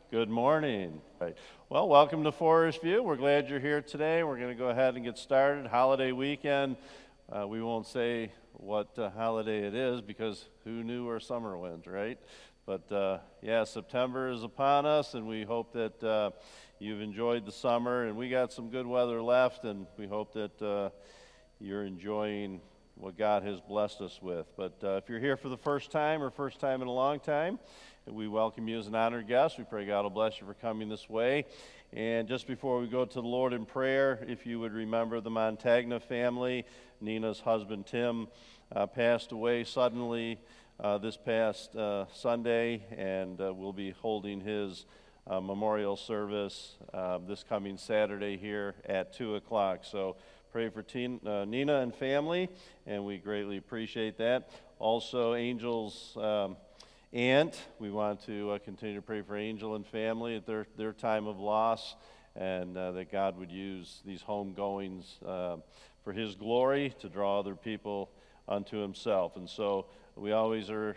Good morning. Right. Well, welcome to Forestview. We're glad you're here today. We're going to go ahead and get started. Holiday weekend. We won't say what holiday it is because who knew where summer went, right? But yeah, September is upon us, and we hope that you've enjoyed the summer. And we got some good weather left, and we hope that you're enjoying what God has blessed us with. But if you're here for the first time or first time in a long time, we welcome you as an honored guest. We pray God will bless you for coming this way. And just before we go to the Lord in prayer, if you would remember the Montagna family, Nina's husband Tim passed away suddenly this past Sunday, and we'll be holding his memorial service this coming Saturday here at 2 o'clock. So pray for Nina and family, and we greatly appreciate that. Also, Angel's aunt, we want to continue to pray for Angel and family at their time of loss, and that God would use these homegoings for His glory to draw other people unto Himself. And so we always are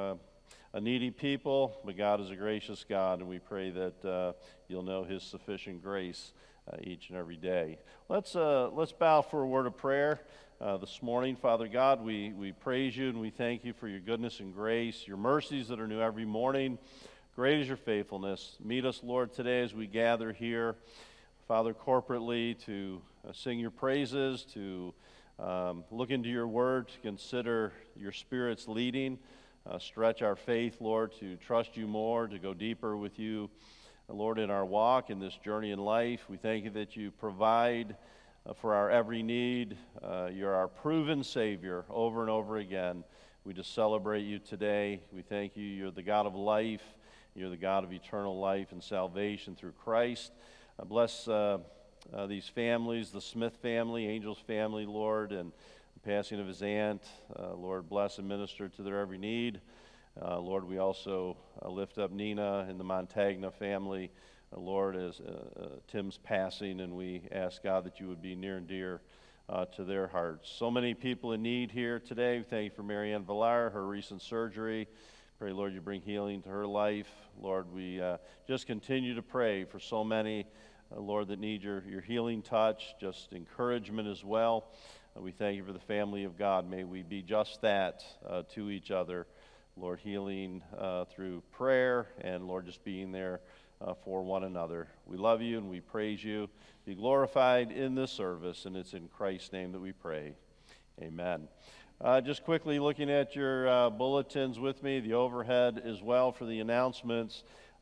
a needy people, but God is a gracious God, and we pray that you'll know His sufficient grace each and every day. Let's bow for a word of prayer. This morning, Father God, we praise you and we thank you for your goodness and grace, your mercies that are new every morning. Great is your faithfulness. Meet us, Lord, today as we gather here, Father, corporately to sing your praises, to look into your word, to consider your Spirit's leading, stretch our faith, Lord, to trust you more, to go deeper with you, Lord, in our walk, in this journey in life. We thank you that you provide for our every need. You're our proven Savior over and over again. We just celebrate you today. We thank you. You're the God of life. You're the God of eternal life and salvation through Christ. Bless these families, the Smith family, Angel's family, Lord, and the passing of his aunt. Lord, bless and minister to their every need. Lord, we also lift up Nina and the Montagna family, Lord, as Tim's passing, and we ask, God, that you would be near and dear to their hearts. So many people in need here today. We thank you for Marianne Villar, her recent surgery. Pray, Lord, you bring healing to her life. Lord, we just continue to pray for so many, Lord, that need your healing touch, just encouragement as well. We thank you for the family of God. May we be just that to each other. Lord, healing through prayer, and Lord, just being there for one another. We love you and we praise you. Be glorified in this service, and it's in Christ's name that we pray. Amen. Just quickly looking at your bulletins with me, the overhead as well for the announcements.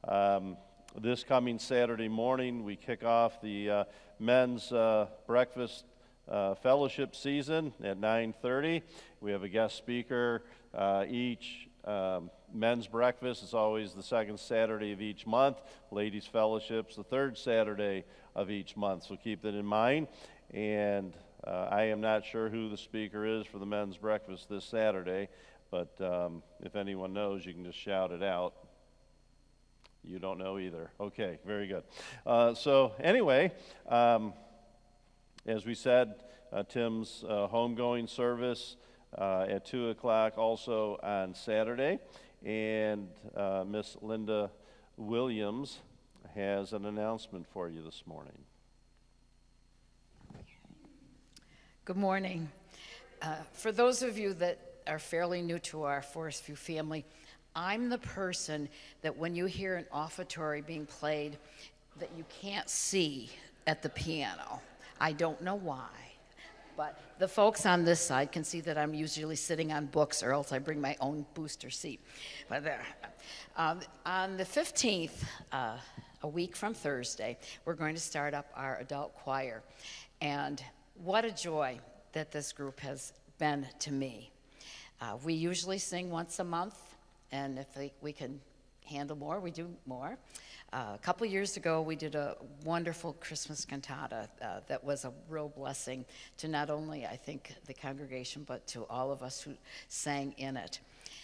This coming Saturday morning, we kick off the men's breakfast fellowship season at 9:30. We have a guest speaker each men's breakfast is always the second Saturday of each month. Ladies' fellowship's the third Saturday of each month, so keep that in mind. And I am not sure who the speaker is for the men's breakfast this Saturday, but if anyone knows, you can just shout it out. You don't know either. Okay, very good. So anyway, as we said, Tim's homegoing service at 2 o'clock also on Saturday. And Miss Linda Williams has an announcement for you this morning. Good morning. For those of you that are fairly new to our Forestview family, I'm the person that when you hear an offertory being played that you can't see at the piano. I don't know why. But the folks on this side can see that I'm usually sitting on books, or else I bring my own booster seat. But there. On the 15th, a week from Thursday, we're going to start up our adult choir. And what a joy that this group has been to me. We usually sing once a month, and if we can handle more, we do more. A couple years ago, we did a wonderful Christmas cantata that was a real blessing to not only, I think, the congregation, but to all of us who sang in it.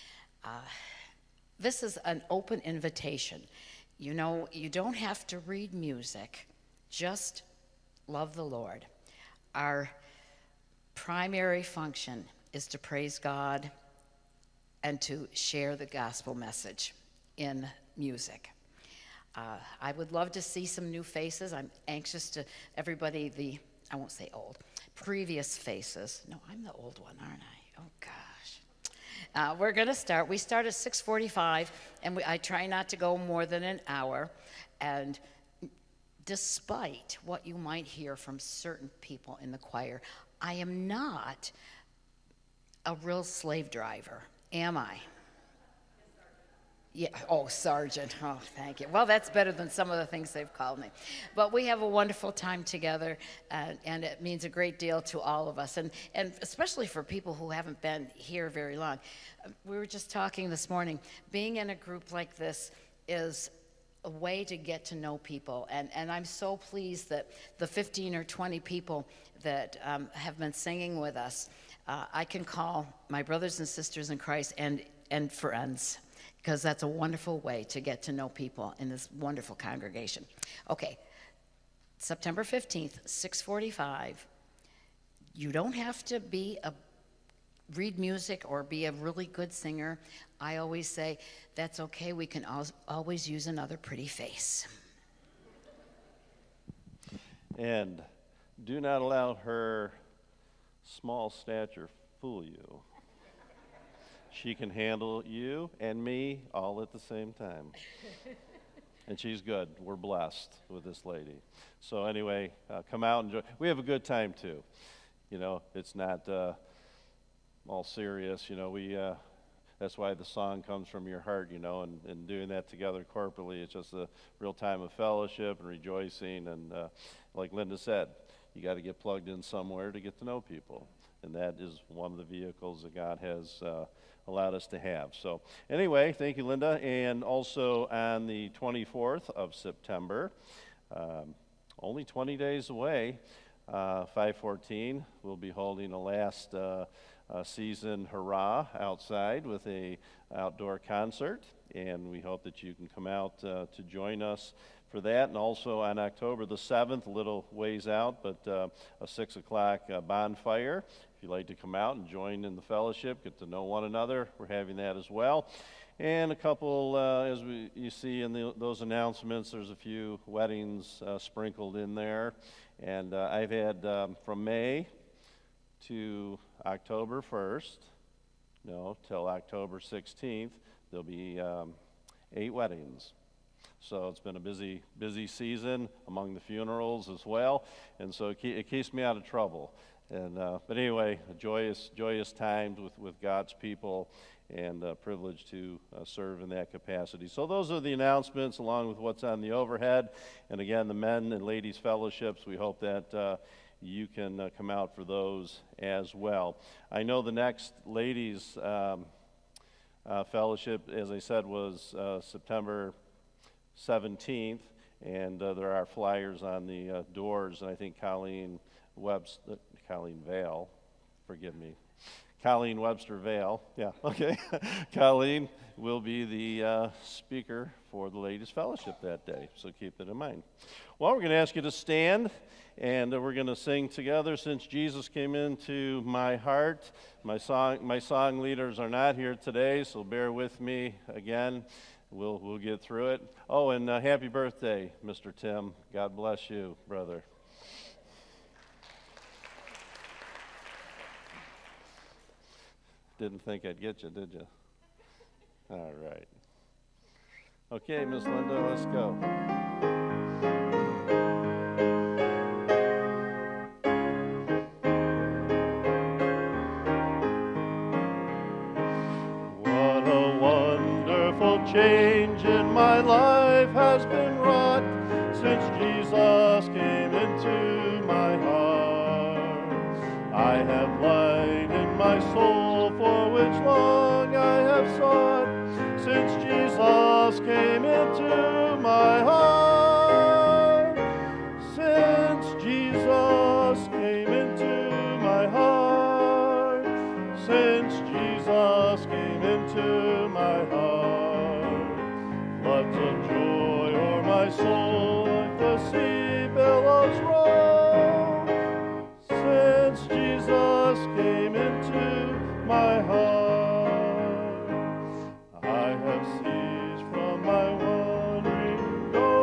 This is an open invitation. You know, you don't have to read music, just love the Lord. Our primary function is to praise God and to share the gospel message in music. I would love to see some new faces. I'm anxious to everybody, I won't say old, previous faces. No, I'm the old one, aren't I? Oh, gosh. We're going to start. We start at 6:45, and I try not to go more than an hour. And despite what you might hear from certain people in the choir, I am not a real slave driver, am I? Yeah, oh, sergeant. Oh, thank you. Well, that's better than some of the things they've called me. But we have a wonderful time together, and it means a great deal to all of us, and especially for people who haven't been here very long. We were just talking this morning. Being in a group like this is a way to get to know people, and I'm so pleased that the 15 or 20 people that have been singing with us, I can call my brothers and sisters in Christ and friends, because that's a wonderful way to get to know people in this wonderful congregation. Okay, September 15th, 6:45. You don't have to read music or be a really good singer. I always say, that's okay, we can always use another pretty face. And do not allow her small stature fool you. She can handle you and me all at the same time. And she's good. We're blessed with this lady. So anyway, come out and enjoy. We have a good time too. You know, it's not all serious. You know, that's why the song comes from your heart, you know, and doing that together corporately, it's just a real time of fellowship and rejoicing. And like Linda said, you got to get plugged in somewhere to get to know people. And that is one of the vehicles that God has allowed us to have. So anyway, thank you, Linda. And also on the 24th of September, only 20 days away, 514, we'll be holding a last season hurrah outside with a outdoor concert. And we hope that you can come out to join us for that. And also on October the 7th, a little ways out, but a 6 o'clock bonfire. If you'd like to come out and join in the fellowship, get to know one another, we're having that as well. And a couple, as you see in those announcements, there's a few weddings sprinkled in there. And I've had from May to October 1st, till October 16th, there'll be 8 weddings. So it's been a busy season among the funerals as well, and so it keeps me out of trouble. And but anyway, a joyous time with God's people, and a privilege to serve in that capacity. So those are the announcements, along with what's on the overhead. And again, the men and ladies fellowships, we hope that you can come out for those as well. I know the next ladies fellowship, as I said, was September 17th, and there are flyers on the doors, and I think Colleen Webster Vale, yeah, okay. Colleen will be the speaker for the Ladies Fellowship that day, so keep that in mind. Well, we're going to ask you to stand, and we're going to sing together, Since Jesus Came Into My Heart. My song leaders are not here today, so bear with me again. We'll get through it. Oh, and happy birthday, Mr. Tim. God bless you, brother. Didn't think I'd get you, did you? All right. Okay, Miss Linda, let's go. What a wonderful change in my life has been wrought since Jesus came into my heart. I have light in my soul for which long I have sought, since Jesus came into my heart. Since Jesus came into my heart. Since Jesus came into my heart. Floods of joy o'er my soul like the sea billows roll. Since Jesus came into my heart, I have ceased from my wandering,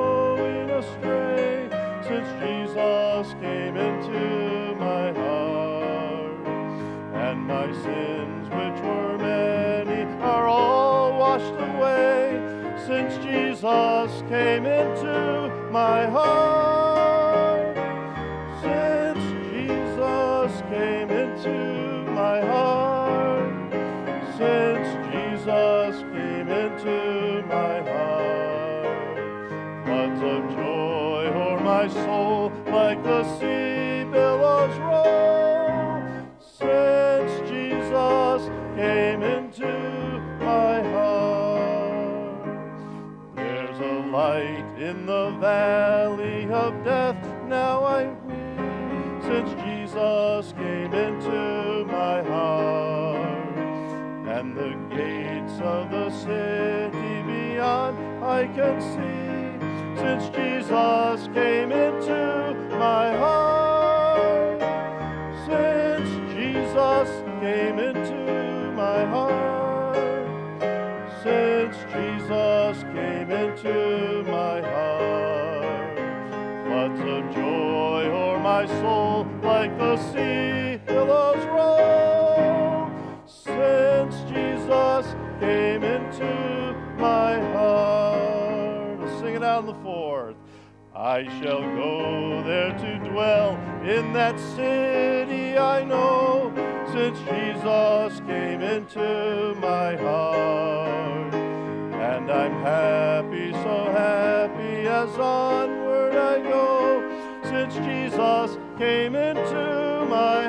Jesus came into my heart, and my sins, which were many, are all washed away, since Jesus came into my heart. Since Jesus came into my heart, since Jesus came into my heart, floods of joy o'er my soul like the sea billows roll. Since Jesus came into my heart, there's a light in the valley of death, now I weep, since Jesus came into my heart. And the gates of the city beyond I can see, since Jesus came into my heart. Since Jesus came into my heart. Since Jesus came into my heart. Floods of joy o'er my soul like the sea billows roll. Since Jesus came into my heart. Let's sing it out in the fourth. I shall go there to dwell in that city I know, since Jesus came into my heart. And I'm happy, so happy as onward I go, since Jesus came into my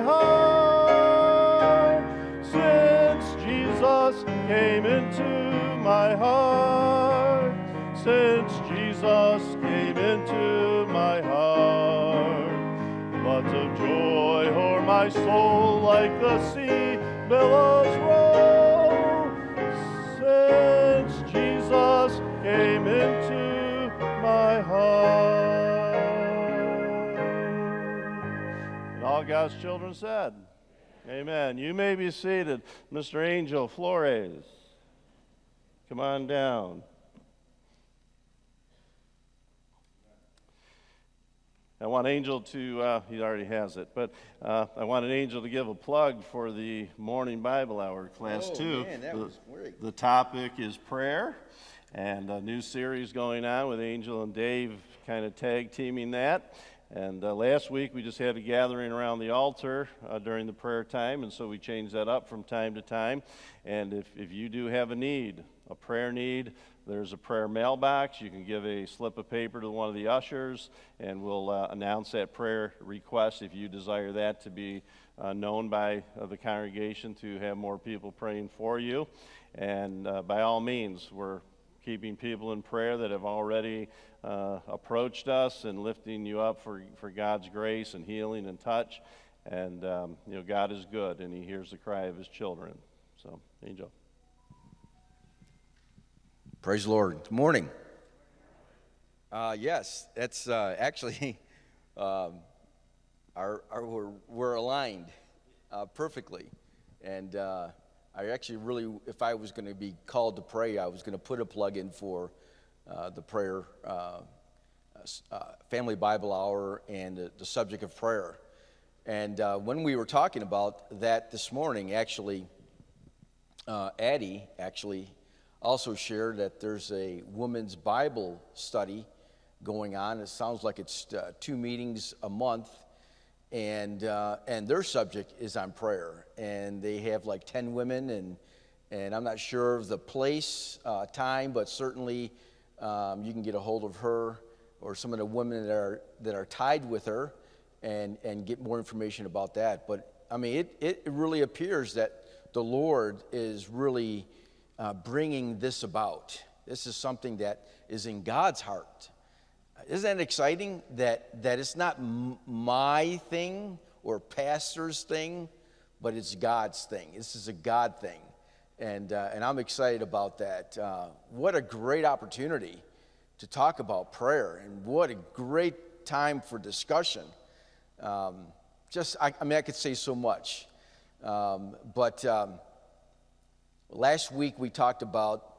heart. Since Jesus came into my heart. Since Jesus came into my heart. Floods of joy o'er my soul like the sea billows roll. Since Jesus came into my heart. And all God's children said, amen. You may be seated. Mr. Angel Flores, come on down. I want Angel to, he already has it, but I want an Angel to give a plug for the morning Bible hour, class 2. Man, that was great. The topic is prayer, and a new series going on with Angel and Dave kind of tag teaming that. And last week we just had a gathering around the altar during the prayer time, and so we changed that up from time to time. And if you do have a need, a prayer need, there's a prayer mailbox. You can give a slip of paper to one of the ushers, and we'll announce that prayer request if you desire that to be known by the congregation, to have more people praying for you. And by all means, we're keeping people in prayer that have already approached us and lifting you up for God's grace and healing and touch. And, God is good, and he hears the cry of his children. So, Angel. Praise the Lord. Good morning. Yes, that's actually, we're aligned perfectly. And I actually really, if I was going to be called to pray, I was going to put a plug in for the prayer, Family Bible Hour, and the subject of prayer. And when we were talking about that this morning, actually, Addie actually also shared that there's a women's Bible study going on. It sounds like it's 2 meetings a month, and their subject is on prayer. And they have like 10 women, and I'm not sure of the place, time, but certainly you can get a hold of her or some of the women that are tied with her, and get more information about that. But I mean, it really appears that the Lord is really bringing this about. This is something that is in God's heart. Isn't that exciting that it's not my thing or pastor's thing, but it's God's thing. This is a God thing, and I'm excited about that. What a great opportunity to talk about prayer, and what a great time for discussion. I could say so much, but last week we talked about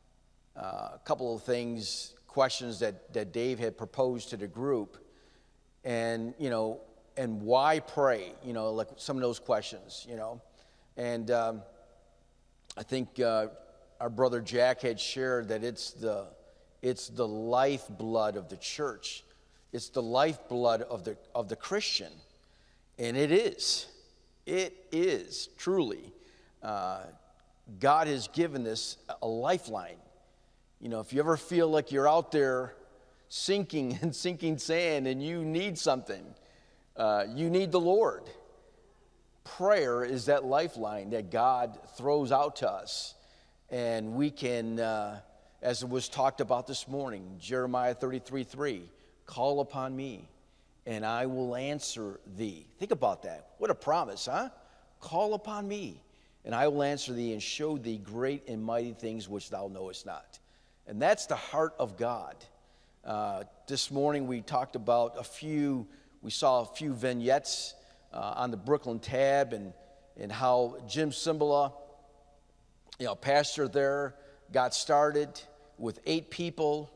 a couple of things, questions that Dave had proposed to the group, and, and why pray, like some of those questions, And I think our brother Jack had shared that it's the lifeblood of the church. It's the lifeblood of the Christian. And it is. It is, truly. God has given us a lifeline. If you ever feel like you're out there sinking and sinking sand and you need something, you need the Lord. Prayer is that lifeline that God throws out to us. And we can, as it was talked about this morning, Jeremiah 33:3, call upon me and I will answer thee. Think about that. What a promise, huh? Call upon me and I will answer thee and show thee great and mighty things which thou knowest not. And that's the heart of God. This morning we talked about we saw a few vignettes on the Brooklyn Tab and how Jim Cymbala, pastor there, got started with 8 people,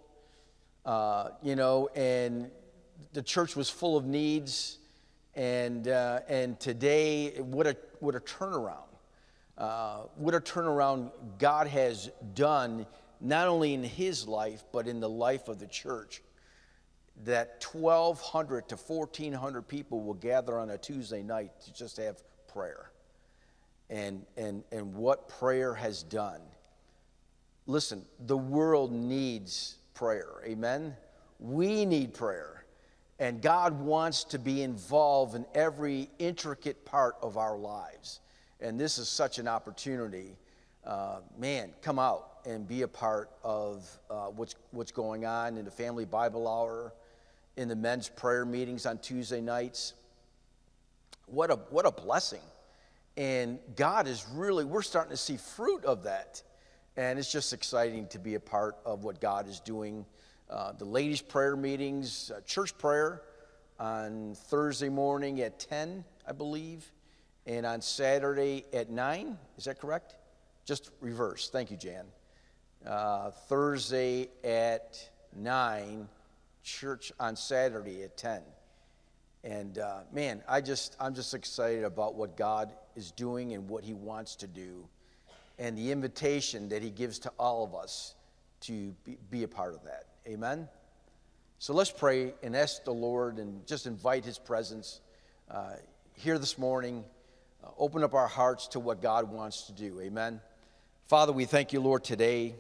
and the church was full of needs, and today, what a turnaround. What a turnaround God has done, not only in his life, but in the life of the church. That 1,200 to 1,400 people will gather on a Tuesday night to just have prayer. And what prayer has done. Listen, the world needs prayer, amen? We need prayer. And God wants to be involved in every intricate part of our lives. And this is such an opportunity. Come out and be a part of what's going on in the Family Bible Hour, in the men's prayer meetings on Tuesday nights. What a blessing. And God is we're starting to see fruit of that. And it's just exciting to be a part of what God is doing. The ladies' prayer meetings, church prayer on Thursday morning at 10, I believe, and on Saturday at 9. Is that correct? Just reverse. Thank you, Jan. Thursday at 9, church on Saturday at 10. And I'm just excited about what God is doing and what he wants to do, and the invitation that he gives to all of us to be a part of that. Amen? So let's pray and ask the Lord and just invite his presence here this morning. Open up our hearts to what God wants to do. Amen? Father, we thank you, Lord, today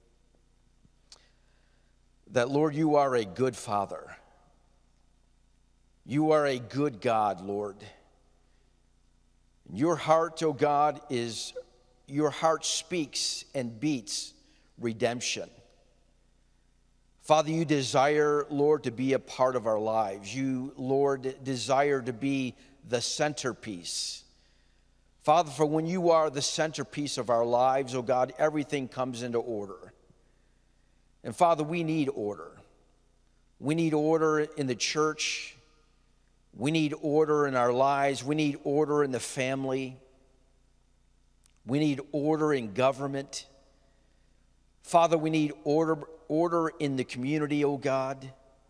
that, Lord, you are a good Father. You are a good God, Lord. Your heart, oh God, your heart speaks and beats redemption. Father, you desire, Lord, to be a part of our lives. You, Lord, desire to be the centerpiece. Father, for when you are the centerpiece of our lives, oh God, everything comes into order. And Father, we need order. We need order in the church. We need order in our lives. We need order in the family. We need order in government. Father, we need order in the community, oh God.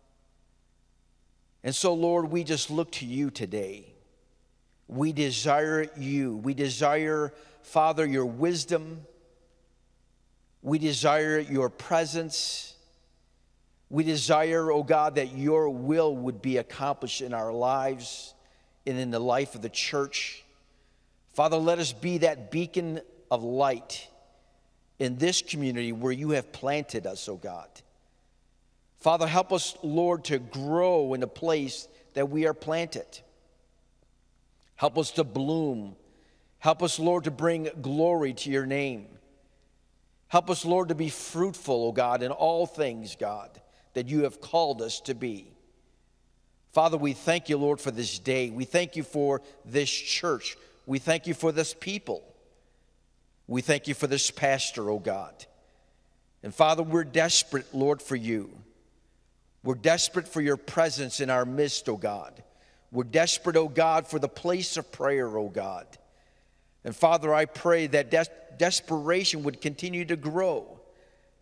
And so, Lord, we just look to you today. We desire you. We desire, Father, your wisdom. We desire your presence. We desire, oh God, that your will would be accomplished in our lives and in the life of the church. Father, let us be that beacon of light in this community where you have planted us, oh God. Father, help us, Lord, to grow in the place that we are planted. Help us to bloom. Help us, Lord, to bring glory to your name. Help us, Lord, to be fruitful, oh God, in all things, God, that you have called us to be. Father, we thank you, Lord, for this day. We thank you for this church. We thank you for this people. We thank you for this pastor, oh God. And Father, we're desperate, Lord, for you. We're desperate for your presence in our midst, oh God. We're desperate, oh God, for the place of prayer, oh God. And Father, I pray that desperation would continue to grow.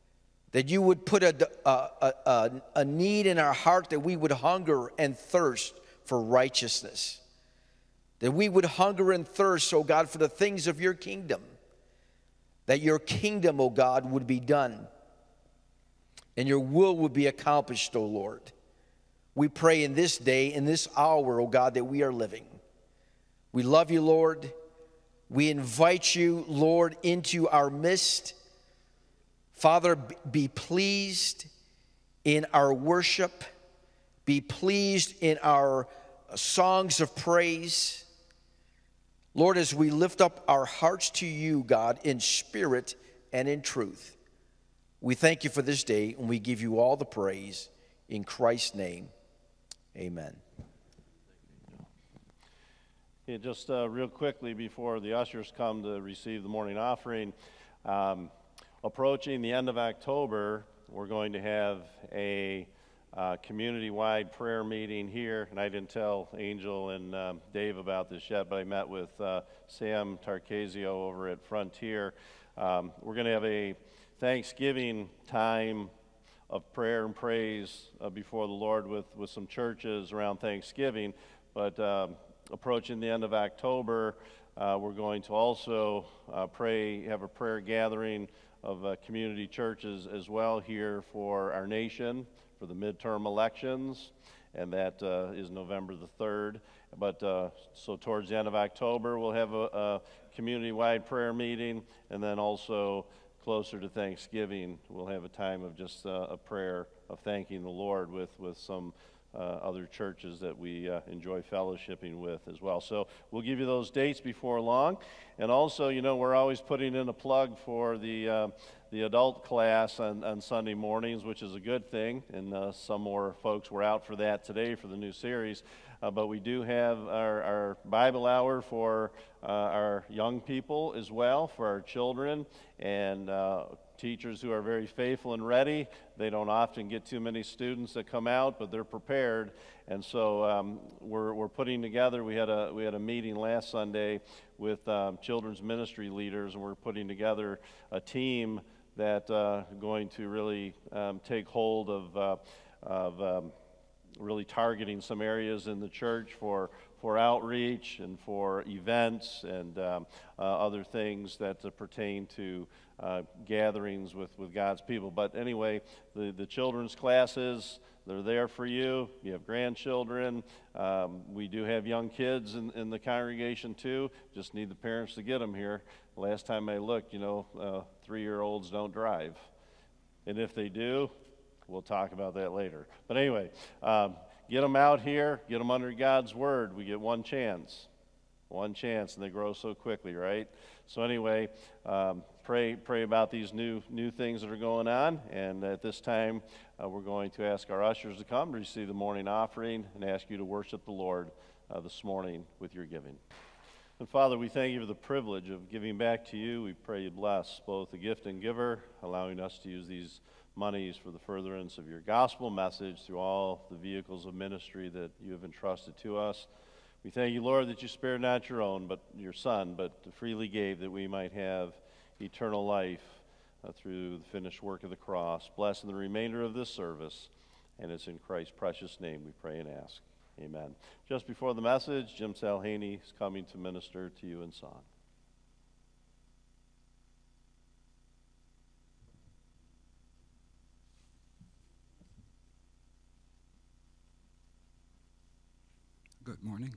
that you would put a need in our heart, that we would hunger and thirst for righteousness, that we would hunger and thirst, oh God, for the things of your kingdom, that your kingdom, oh God, would be done and your will would be accomplished, oh Lord. We pray in this day, in this hour, oh God, that we are living. We love you, Lord. We invite you, Lord, into our midst. Father, be pleased in our worship. Be pleased in our songs of praise. Lord, as we lift up our hearts to you, God, in spirit and in truth, we thank you for this day, and we give you all the praise. In Christ's name, amen. Yeah, just real quickly before the ushers come to receive the morning offering, approaching the end of October, we're going to have a community-wide prayer meeting here, and I didn't tell Angel and Dave about this yet, but I met with Sam Tarcasio over at Frontier. We're going to have a Thanksgiving time of prayer and praise before the Lord with some churches around Thanksgiving, but approaching the end of October, we're going to also have a prayer gathering of community churches as well here for our nation, for the midterm elections, and that is November the 3rd. But so towards the end of October, we'll have a community-wide prayer meeting, and then also closer to Thanksgiving, we'll have a time of just a prayer of thanking the Lord with some other churches that we enjoy fellowshipping with as well. So we'll give you those dates before long. And also, you know, we're always putting in a plug for the adult class on Sunday mornings, which is a good thing. And some more folks were out for that today for the new series. But we do have our Bible hour for our young people as well, for our children, and teachers who are very faithful and ready. They don't often get too many students that come out, but they're prepared. And so we're putting together. We had a meeting last Sunday with children's ministry leaders, and we're putting together a team that going to really take hold of really targeting some areas in the church for outreach and for events and other things that pertain to gatherings with God's people. But anyway, the children's classes, they're there for you. You have grandchildren. We do have young kids in the congregation too. Just need the parents to get them here. Last time I looked, 3-year-olds don't drive. And if they do, we'll talk about that later. But anyway, get them out here, get them under God's word. We get one chance, and they grow so quickly, right? So anyway, pray about these new things that are going on. And at this time, we're going to ask our ushers to come to receive the morning offering and ask you to worship the Lord this morning with your giving. And Father, we thank you for the privilege of giving back to you. We pray you bless both the gift and giver, allowing us to use these monies for the furtherance of your gospel message through all the vehicles of ministry that you have entrusted to us. We thank you, Lord, that you spared not your own, but your Son, but freely gave that we might have eternal life through the finished work of the cross. Bless in the remainder of this service, and it's in Christ's precious name we pray and ask. Amen. Just before the message, Jim Salhaney is coming to minister to you in song. Good morning.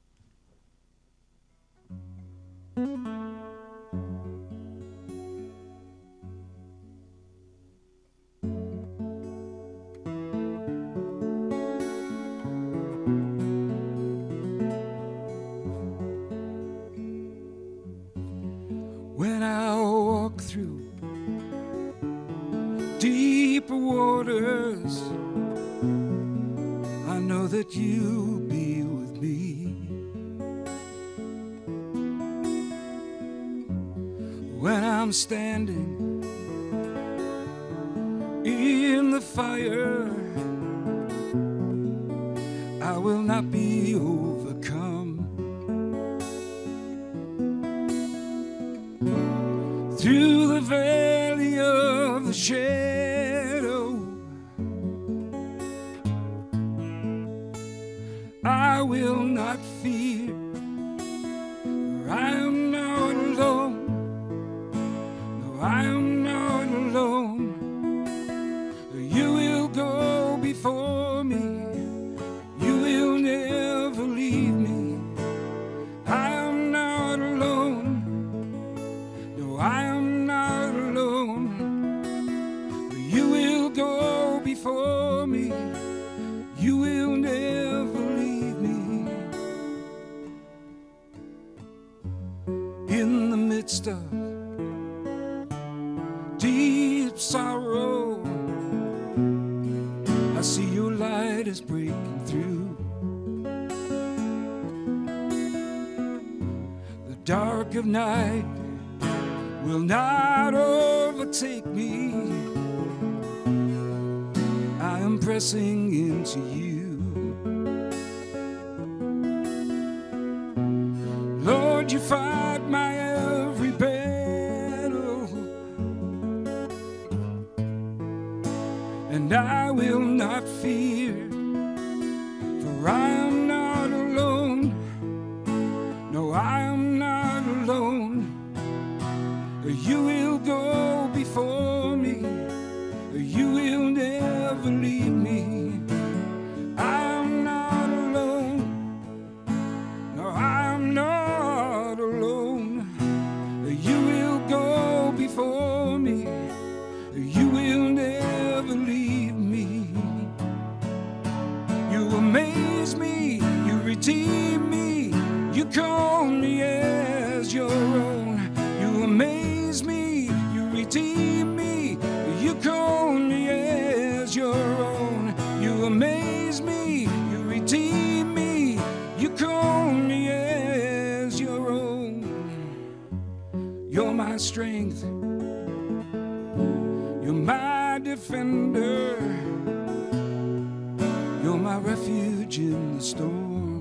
When I walk through deeper waters, I know that you'll be with me. When I'm standing in the fire, I will not be overcome. Through the valley of the shadow I will not fear, for I am not alone. No, I am not alone. You will go before me. You will never leave me. I am not alone. No, I am not alone. You will go before me. You will never leave me. In the midst of deep sorrow, I see your light is breaking through. The dark of night will not overtake me. I am pressing into you. Lord, you fight my every battle, and I will not fear, for I am not alone. No, I am not alone. You will go before me. You will never leave me. I am not alone. No, I am not alone. You will go before me. You will never leave me. You amaze me. You redeem me. You call me as your own. You amaze me. You redeem me. You call me as your own. You amaze me. You redeem me. You call me as your own. You're my strength. You're my defender. You're my refuge in the storm.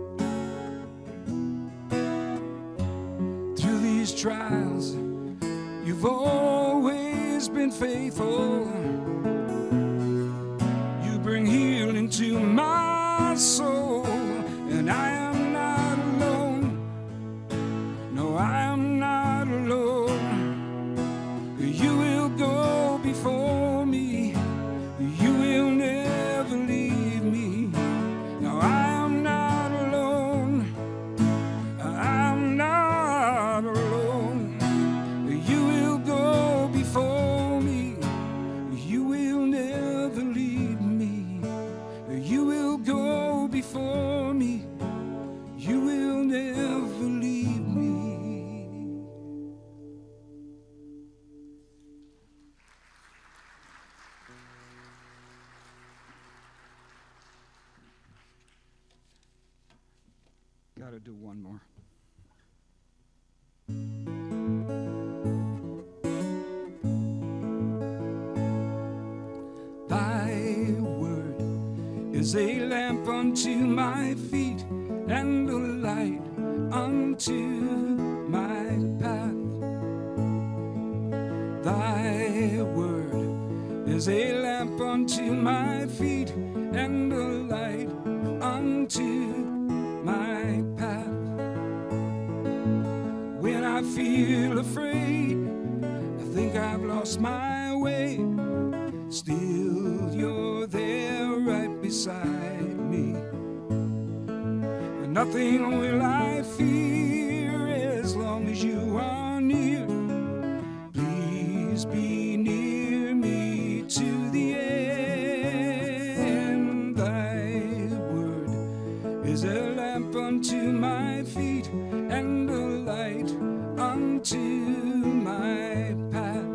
Through these trials, you've always been faithful. You bring healing to my soul, and I am not alone. No, I am not alone. You will go before me. You will never leave me. No, I am not alone. I'm not alone. You will go before me. You will never leave me. You will go before me. You will never leave me. Gotta do one more. Thy word is a lamp unto my feet and a light unto my path. Thy word is a lamp unto my feet and a light unto my path. When I feel afraid, I think I've lost my way, still you're there right beside me. And nothing will I fear as long as you are near. Please be near me to the end. Thy word is a lamp unto my feet and a light unto my path.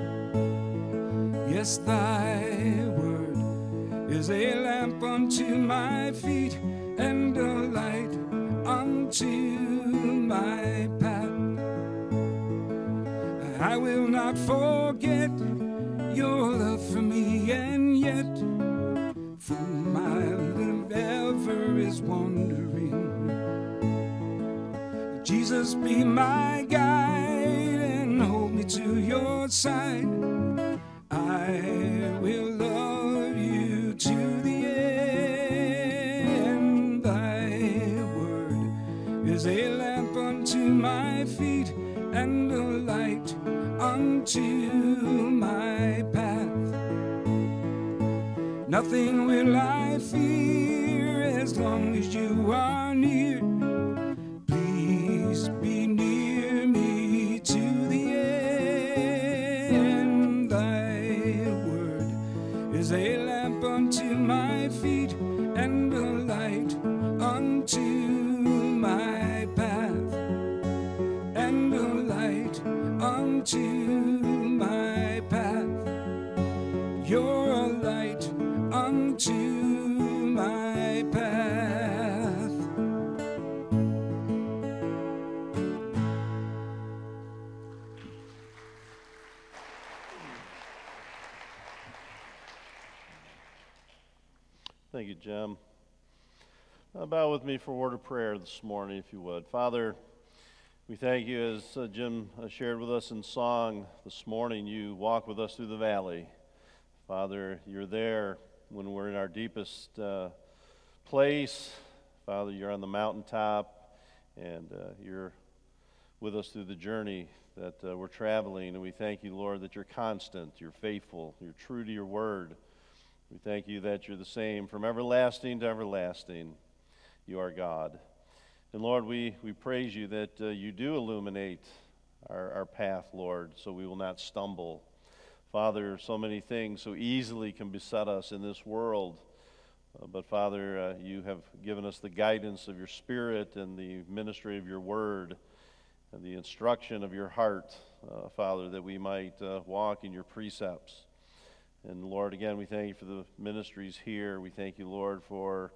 Yes, thy word is a lamp unto my feet and a light unto my path. I will not forget your love for me, and yet from my life ever is wandering. Jesus, be my guide and hold me to your side. I will love you to the end. Thy Nothing will I fear as long as you are near. Please be near me to the end. Thy word is a lamp unto my feet and a light unto my path, and a light unto my path. You're a light unto my path. Thank you, Jim. Bow with me for a word of prayer this morning, if you would. Father, we thank you, as Jim shared with us in song this morning, you walk with us through the valley. Father, you're there when we're in our deepest place. Father, you're on the mountaintop, and you're with us through the journey that we're traveling. And we thank you, Lord, that you're constant, you're faithful, you're true to your word. We thank you that you're the same from everlasting to everlasting. You are God. And Lord, we praise you that you do illuminate our path, Lord, so we will not stumble. Father, so many things so easily can beset us in this world. But Father, you have given us the guidance of your Spirit and the ministry of your word and the instruction of your heart, Father, that we might walk in your precepts. And Lord, again, we thank you for the ministries here. We thank you, Lord, for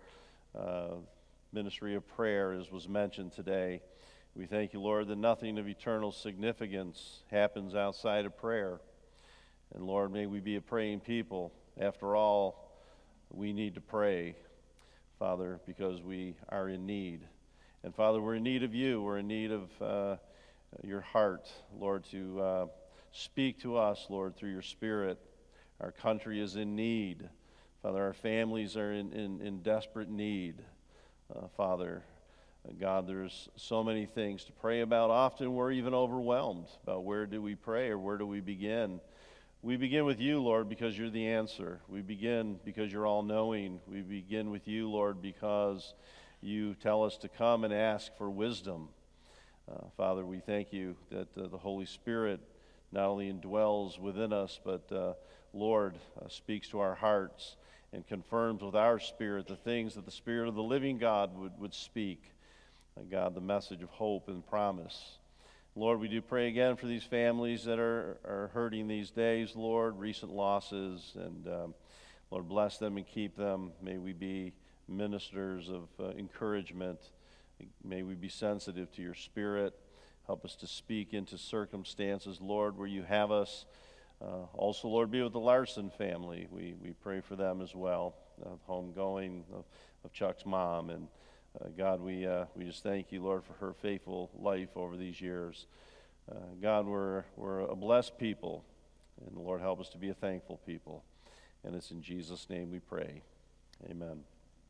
ministry of prayer, as was mentioned today. We thank you, Lord, that nothing of eternal significance happens outside of prayer. And Lord, may we be a praying people. After all, we need to pray, Father, because we are in need. And Father, we're in need of you. We're in need of your heart, Lord, to speak to us, Lord, through your Spirit. Our country is in need. Father, our families are in desperate need. Father, God, there's so many things to pray about. Often we're even overwhelmed about where do we pray or where do we begin. We begin with you, Lord, because you're the answer. We begin because you're all-knowing. We begin with you, Lord, because you tell us to come and ask for wisdom. Father, we thank you that the Holy Spirit not only indwells within us, but Lord, speaks to our hearts and confirms with our spirit the things that the Spirit of the living God would speak. God, the message of hope and promise. Lord, we do pray again for these families that are hurting these days, Lord, recent losses, and Lord, bless them and keep them. May we be ministers of encouragement. May we be sensitive to your Spirit. Help us to speak into circumstances, Lord, where you have us. Also, Lord, be with the Larson family. We pray for them as well, homegoing of Chuck's mom. And God, we just thank you, Lord, for her faithful life over these years. God, we're a blessed people, and Lord, help us to be a thankful people. And it's in Jesus' name we pray. Amen.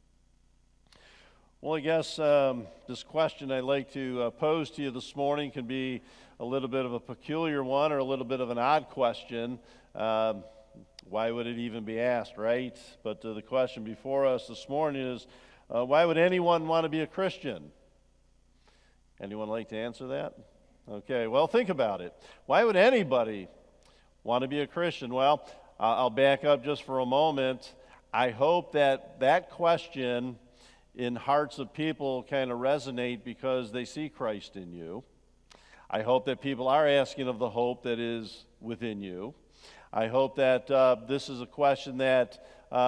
Well, I guess this question I'd like to pose to you this morning can be a little bit of a peculiar one or a little bit of an odd question. Why would it even be asked, right? But the question before us this morning is, why would anyone want to be a Christian? Anyone like to answer that? Okay, well, think about it. Why would anybody want to be a Christian? Well, I'll back up just for a moment. I hope that question in hearts of people kind of resonate because they see Christ in you. I hope that people are asking of the hope that is within you. I hope that this is a question that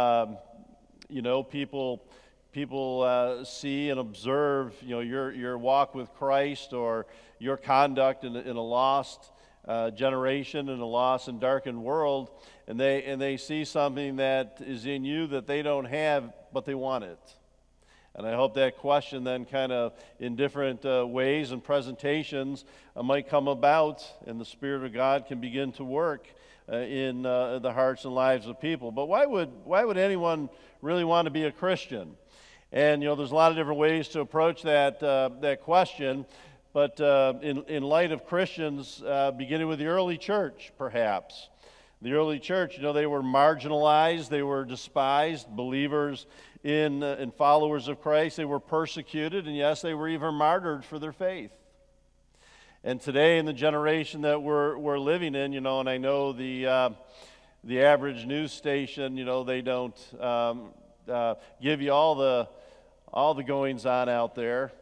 people see and observe, your walk with Christ or your conduct in a lost generation, in a lost and darkened world, and they see something that is in you that they don't have, but they want it. And I hope that question then kind of in different ways and presentations might come about, and the Spirit of God can begin to work in the hearts and lives of people. But why would anyone really want to be a Christian? And there's a lot of different ways to approach that question. But in light of Christians, beginning with the early church, perhaps, The early church, they were marginalized, they were despised, believers in followers of Christ. They were persecuted, and yes, they were even martyred for their faith. And today, in the generation that we're living in, and I know the average news station, they don't give you all the goings on out there,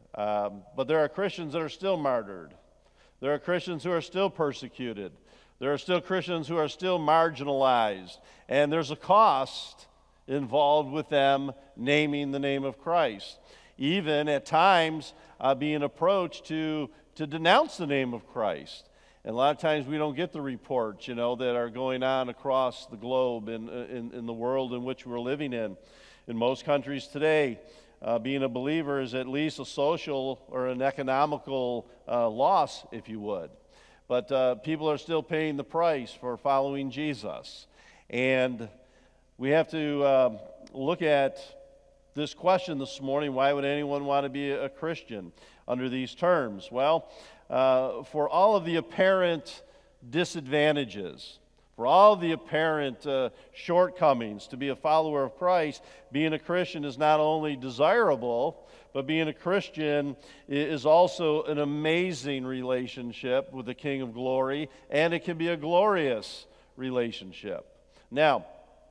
but there are Christians that are still martyred. There are Christians who are still persecuted. There are still Christians who are still marginalized, and there's a cost involved with them naming the name of Christ. Even at times being approached to denounce the name of Christ. And a lot of times we don't get the reports, that are going on across the globe in the world in which we're living in. In most countries today, being a believer is at least a social or an economical loss, if you would. But people are still paying the price for following Jesus. And we have to look at this question this morning: why would anyone want to be a Christian under these terms? Well, for all of the apparent disadvantages, for all of the apparent shortcomings to be a follower of Christ, being a Christian is not only desirable, but being a Christian is also an amazing relationship with the King of Glory, and it can be a glorious relationship. Now,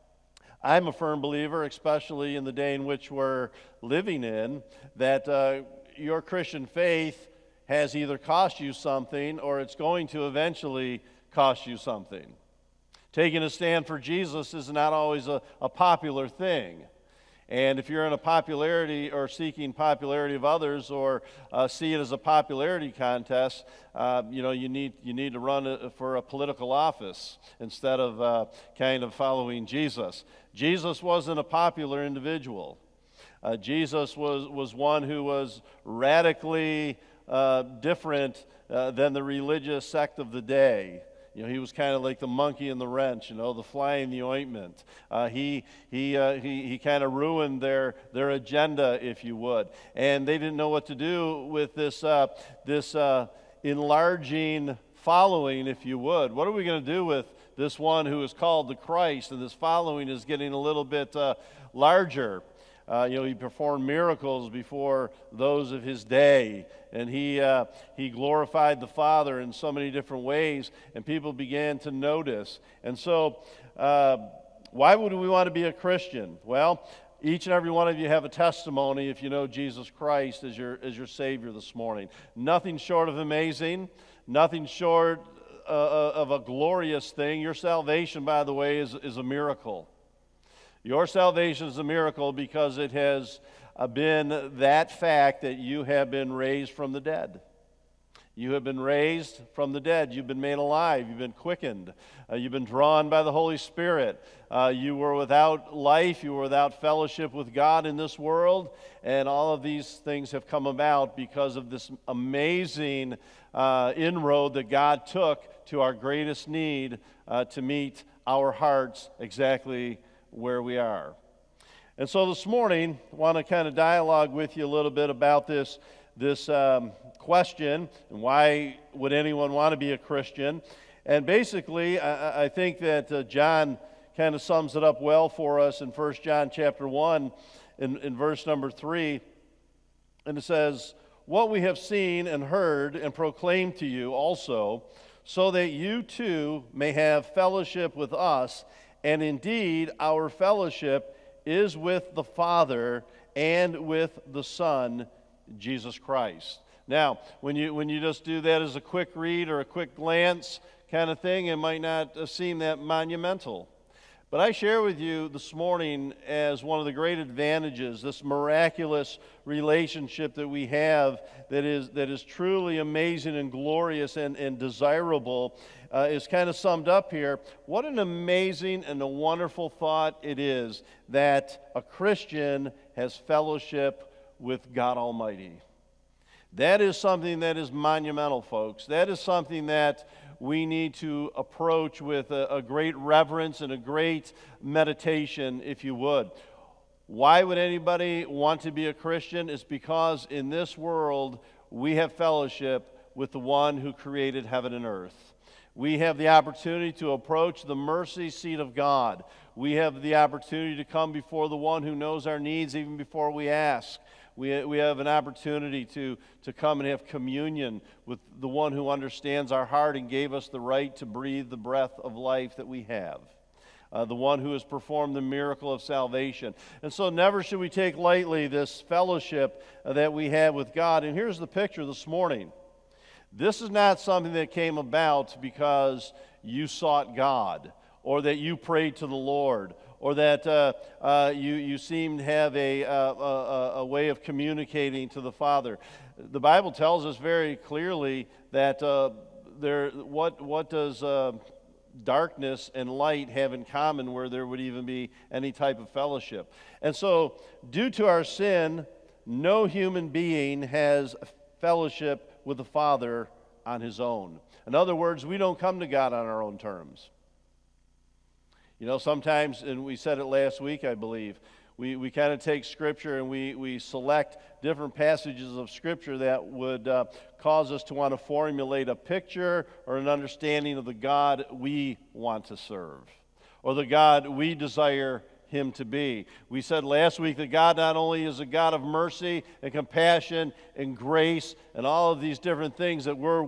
I'm a firm believer, especially in the day in which we're living in, that your Christian faith has either cost you something or it's going to eventually cost you something. Taking a stand for Jesus is not always a popular thing. And if you're in a popularity or seeking popularity of others, or see it as a popularity contest, you need to run for a political office instead of kind of following Jesus. Jesus wasn't a popular individual. Jesus was one who was radically different than the religious sect of the day. He was kind of like the monkey in the wrench, the fly in the ointment. He kind of ruined their agenda, if you would. And they didn't know what to do with this enlarging following, if you would. What are we going to do with this one who is called the Christ, and this following is getting a little bit larger? He performed miracles before those of his day, and he glorified the Father in so many different ways, and people began to notice. And so, why would we want to be a Christian? Well, each and every one of you have a testimony if you know Jesus Christ as your Savior this morning. Nothing short of amazing, nothing short of a glorious thing. Your salvation, by the way, is a miracle. Your salvation is a miracle because it has been that fact that you have been raised from the dead. You have been raised from the dead. You've been made alive. You've been quickened. You've been drawn by the Holy Spirit. You were without life. You were without fellowship with God in this world. And all of these things have come about because of this amazing inroad that God took to our greatest need to meet our hearts exactly where we are. And so this morning, I want to kind of dialogue with you a little bit about this question, and why would anyone want to be a Christian? And basically, I think that John kind of sums it up well for us in 1 John chapter 1 in verse number 3. And it says, "What we have seen and heard and proclaimed to you also, so that you too may have fellowship with us. And indeed, our fellowship is with the Father and with the Son, Jesus Christ." Now, when you just do that as a quick read or a quick glance kind of thing, it might not seem that monumental. But I share with you this morning as one of the great advantages, this miraculous relationship that we have that is truly amazing and glorious and desirable, is kind of summed up here. What an amazing and a wonderful thought it is that a Christian has fellowship with God Almighty. That is something that is monumental, folks. That is something that we need to approach with a great reverence and a great meditation, if you would. Why would anybody want to be a Christian? It's because in this world we have fellowship with the one who created heaven and earth. We have the opportunity to approach the mercy seat of God. We have the opportunity to come before the one who knows our needs even before we ask. We have an opportunity to come and have communion with the one who understands our heart and gave us the right to breathe the breath of life that we have. The one who has performed the miracle of salvation. And so never should we take lightly this fellowship that we have with God. And here's the picture this morning. This is not something that came about because you sought God, or that you prayed to the Lord, or that you seem to have a way of communicating to the Father. The Bible tells us very clearly that what does darkness and light have in common where there would even be any type of fellowship. And so, due to our sin, no human being has fellowship with the Father on his own. In other words, we don't come to God on our own terms. You know, sometimes, and we said it last week, I believe, we kind of take Scripture and we select different passages of Scripture that would cause us to want to formulate a picture or an understanding of the God we want to serve, or the God we desire Him to be. We said last week that God not only is a God of mercy and compassion and grace and all of these different things that we're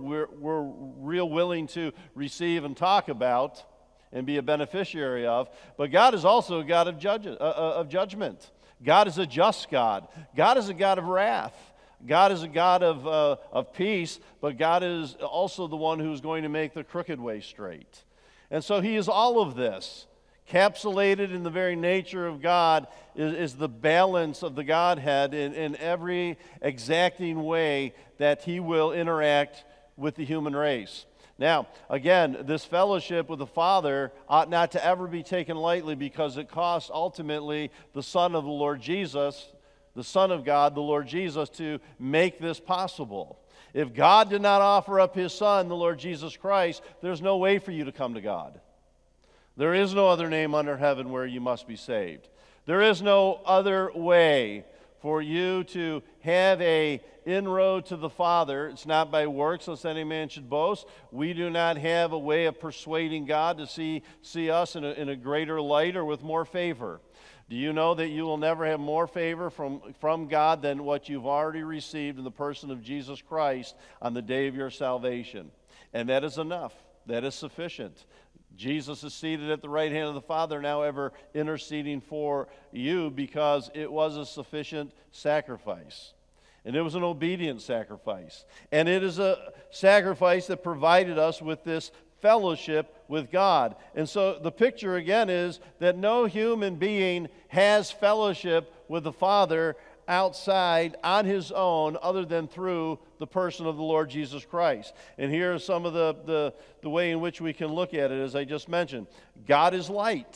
real willing to receive and talk about and be a beneficiary of, but God is also a God of judgment. God is a just God. God is a God of wrath. God is a God of peace, but God is also the one who's going to make the crooked way straight. And so He is all of this. Capsulated in the very nature of God is the balance of the Godhead in every exacting way that He will interact with the human race. Now, again, this fellowship with the Father ought not to ever be taken lightly, because it costs ultimately the Son of the Lord Jesus, the Son of God, the Lord Jesus, to make this possible. If God did not offer up His Son, the Lord Jesus Christ, there's no way for you to come to God. There is no other name under heaven where you must be saved. There is no other way for you to have a inroad to the Father. It's not by works, lest any man should boast. We do not have a way of persuading God to see us in a greater light or with more favor. Do you know that you will never have more favor from God than what you've already received in the person of Jesus Christ on the day of your salvation? And that is enough. That is sufficient. Jesus is seated at the right hand of the Father, now ever interceding for you, because it was a sufficient sacrifice. And it was an obedient sacrifice. And it is a sacrifice that provided us with this fellowship with God. And so the picture again is that no human being has fellowship with the Father outside on his own, other than through the person of the Lord Jesus Christ. And here are some of the way in which we can look at it, as I just mentioned. God is light.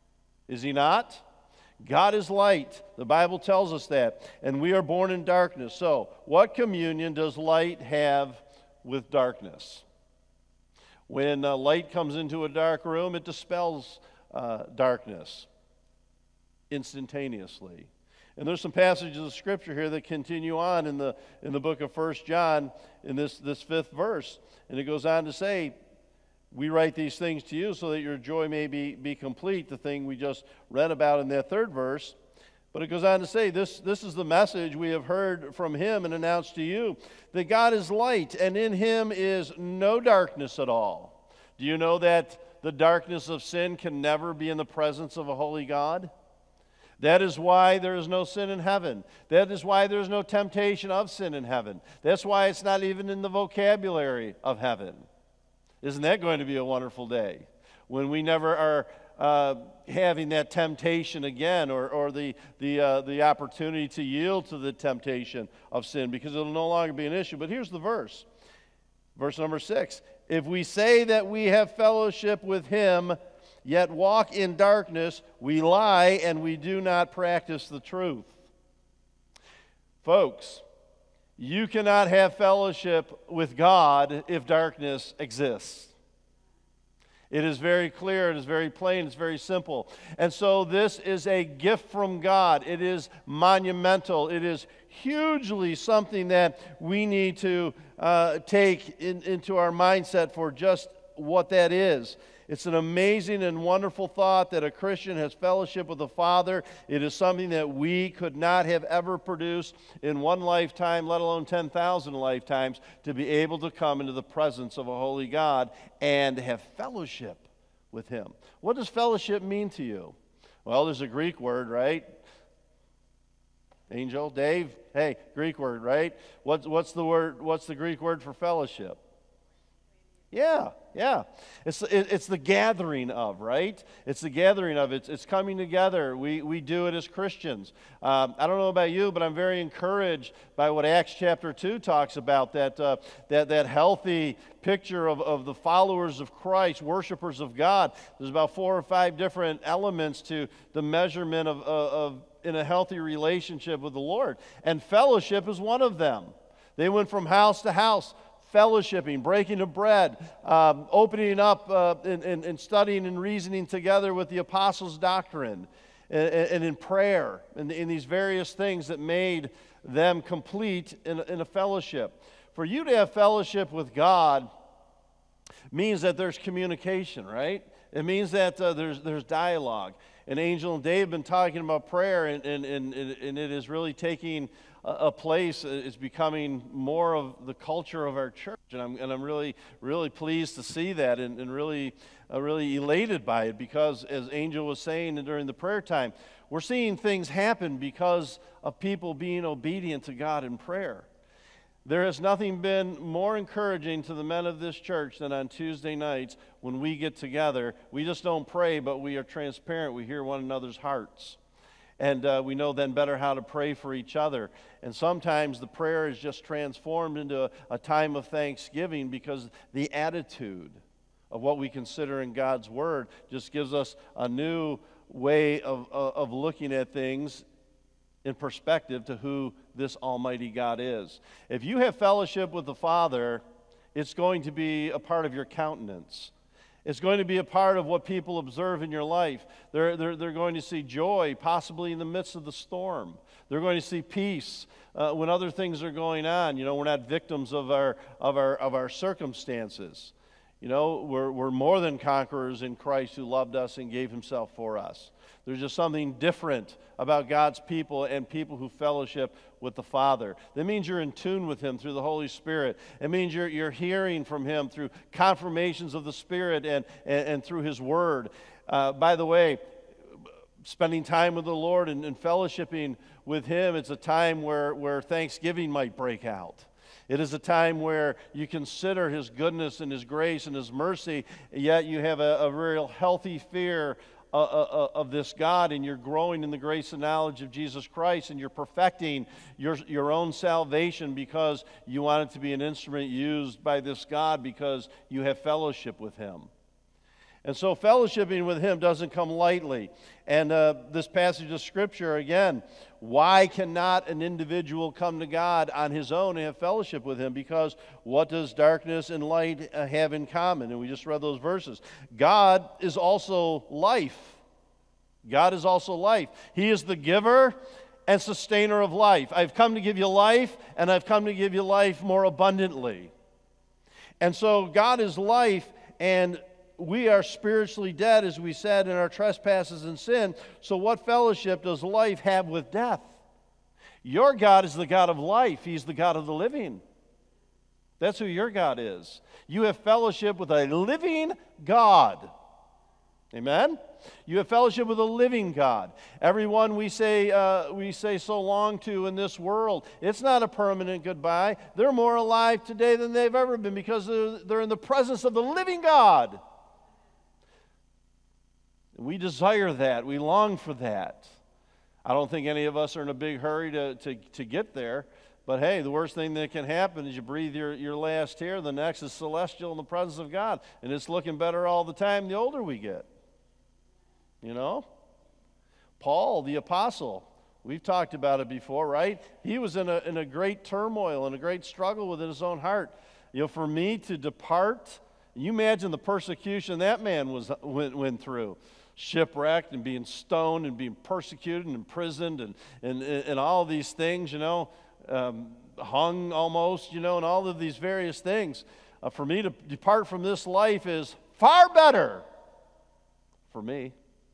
Is He not? God is light. The Bible tells us that. And we are born in darkness. So, what communion does light have with darkness? When light comes into a dark room, it dispels darkness instantaneously. And there's some passages of Scripture here that continue on in the book of 1 John in this 5th verse. And it goes on to say, we write these things to you so that your joy may be complete, the thing we just read about in that 3rd verse. But it goes on to say, this is the message we have heard from Him and announced to you, that God is light, and in Him is no darkness at all. Do you know that the darkness of sin can never be in the presence of a holy God? That is why there is no sin in heaven. That is why there is no temptation of sin in heaven. That's why it's not even in the vocabulary of heaven. Isn't that going to be a wonderful day when we never are having that temptation again, or the opportunity to yield to the temptation of sin, because it'll no longer be an issue. But here's the verse. Verse number 6. If we say that we have fellowship with Him, yet walk in darkness, we lie and we do not practice the truth. Folks, you cannot have fellowship with God if darkness exists. It is very clear, it is very plain, it's very simple. And so this is a gift from God. It is monumental. It is hugely something that we need to take into our mindset for just what that is. It's an amazing and wonderful thought that a Christian has fellowship with the Father. It is something that we could not have ever produced in one lifetime, let alone 10,000 lifetimes, to be able to come into the presence of a holy God and have fellowship with Him. What does fellowship mean to you? Well, there's a Greek word, right? Angel, Dave, hey, Greek word, right? What's the word? What's the Greek word for fellowship? Yeah. It's the gathering of, right? It's the gathering of. It's coming together. We do it as Christians. I don't know about you, but I'm very encouraged by what Acts chapter 2 talks about, that healthy picture of the followers of Christ, worshipers of God. There's about 4 or 5 different elements to the measurement of in a healthy relationship with the Lord. And fellowship is one of them. They went from house to house, fellowshipping, breaking of bread, opening up and studying and reasoning together with the apostles' doctrine, and in prayer, and in these various things that made them complete in a fellowship. For you to have fellowship with God means that there's communication, right? It means that there's dialogue. And Angel and Dave have been talking about prayer, and it is really taking a place. It's becoming more of the culture of our church, and I'm really, really pleased to see that, and really elated by it, because as Angel was saying during the prayer time, we're seeing things happen because of people being obedient to God in prayer. There has nothing been more encouraging to the men of this church than on Tuesday nights when we get together. We just don't pray, but we are transparent. We hear one another's hearts. And we know then better how to pray for each other. And sometimes the prayer is just transformed into a time of thanksgiving, because the attitude of what we consider in God's Word just gives us a new way of looking at things in perspective to who this Almighty God is. If you have fellowship with the Father, it's going to be a part of your countenance. It's going to be a part of what people observe in your life. They're going to see joy, possibly in the midst of the storm. They're going to see peace when other things are going on. You know, we're not victims of our circumstances. You know, we're more than conquerors in Christ, who loved us and gave Himself for us. There's just something different about God's people and people who fellowship with the Father. That means you're in tune with Him through the Holy Spirit. It means you're hearing from Him through confirmations of the Spirit and through His Word. By the way, spending time with the Lord and fellowshipping with Him, it's a time where thanksgiving might break out. It is a time where you consider His goodness and His grace and His mercy, yet you have a real healthy fear of this God, and you're growing in the grace and knowledge of Jesus Christ, and you're perfecting your own salvation because you want it to be an instrument used by this God, because you have fellowship with Him. And so fellowshipping with Him doesn't come lightly. And this passage of Scripture, again, why cannot an individual come to God on his own and have fellowship with Him? Because what does darkness and light have in common? And we just read those verses. God is also life. God is also life. He is the giver and sustainer of life. I've come to give you life, and I've come to give you life more abundantly. And so God is life, and we are spiritually dead, as we said, in our trespasses and sin. So what fellowship does life have with death? Your God is the God of life. He's the God of the living. That's who your God is. You have fellowship with a living God. Amen? You have fellowship with a living God. Everyone we say so long to in this world, it's not a permanent goodbye. They're more alive today than they've ever been, because they're in the presence of the living God. We desire that. We long for that. I don't think any of us are in a big hurry to get there. But hey, the worst thing that can happen is you breathe your last here. The next is celestial in the presence of God. And it's looking better all the time the older we get. You know? Paul, the apostle, we've talked about it before, right? He was in a great turmoil and a great struggle within his own heart. You know, for me to depart, you imagine the persecution that man went through. Shipwrecked and being stoned and being persecuted and imprisoned and all these things, you know, hung almost, you know, and all of these various things. For me to depart from this life is far better for me.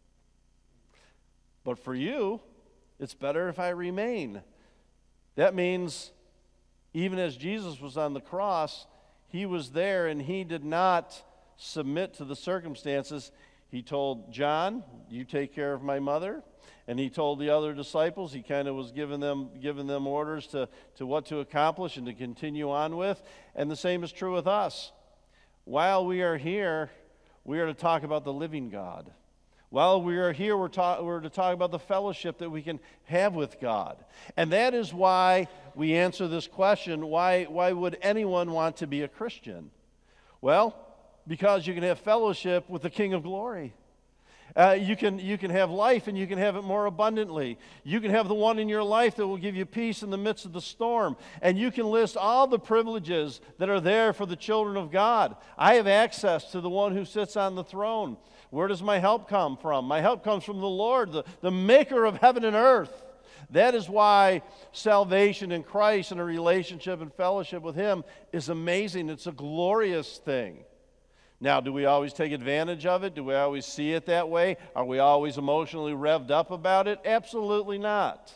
But for you, it's better if I remain. That means even as Jesus was on the cross, he was there and he did not submit to the circumstances. He told John, you take care of my mother. And he told the other disciples, he kind of was giving them orders to what to accomplish and to continue on with. And the same is true with us. While we are here, we are to talk about the living God. While we are here, we're to talk about the fellowship that we can have with God. And that is why we answer this question, why would anyone want to be a Christian? Well, because you can have fellowship with the King of Glory. You can have life, and you can have it more abundantly. You can have the one in your life that will give you peace in the midst of the storm. And you can list all the privileges that are there for the children of God. I have access to the one who sits on the throne. Where does my help come from? My help comes from the Lord, the maker of heaven and earth. That is why salvation in Christ and a relationship and fellowship with Him is amazing. It's a glorious thing. Now, do we always take advantage of it? Do we always see it that way? Are we always emotionally revved up about it? Absolutely not.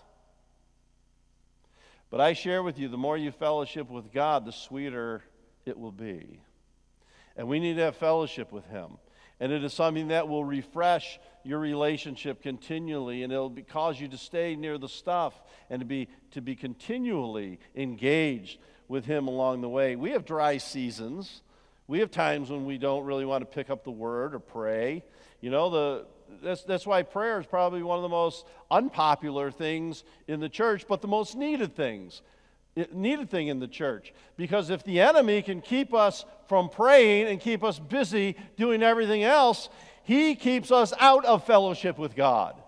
But I share with you, the more you fellowship with God, the sweeter it will be. And we need to have fellowship with Him. And it is something that will refresh your relationship continually, and it'll cause you to stay near the stuff and to be continually engaged with Him along the way. We have dry seasons. We have times when we don't really want to pick up the Word or pray. You know, that's why prayer is probably one of the most unpopular things in the church, but the most needed thing in the church. Because if the enemy can keep us from praying and keep us busy doing everything else, he keeps us out of fellowship with God.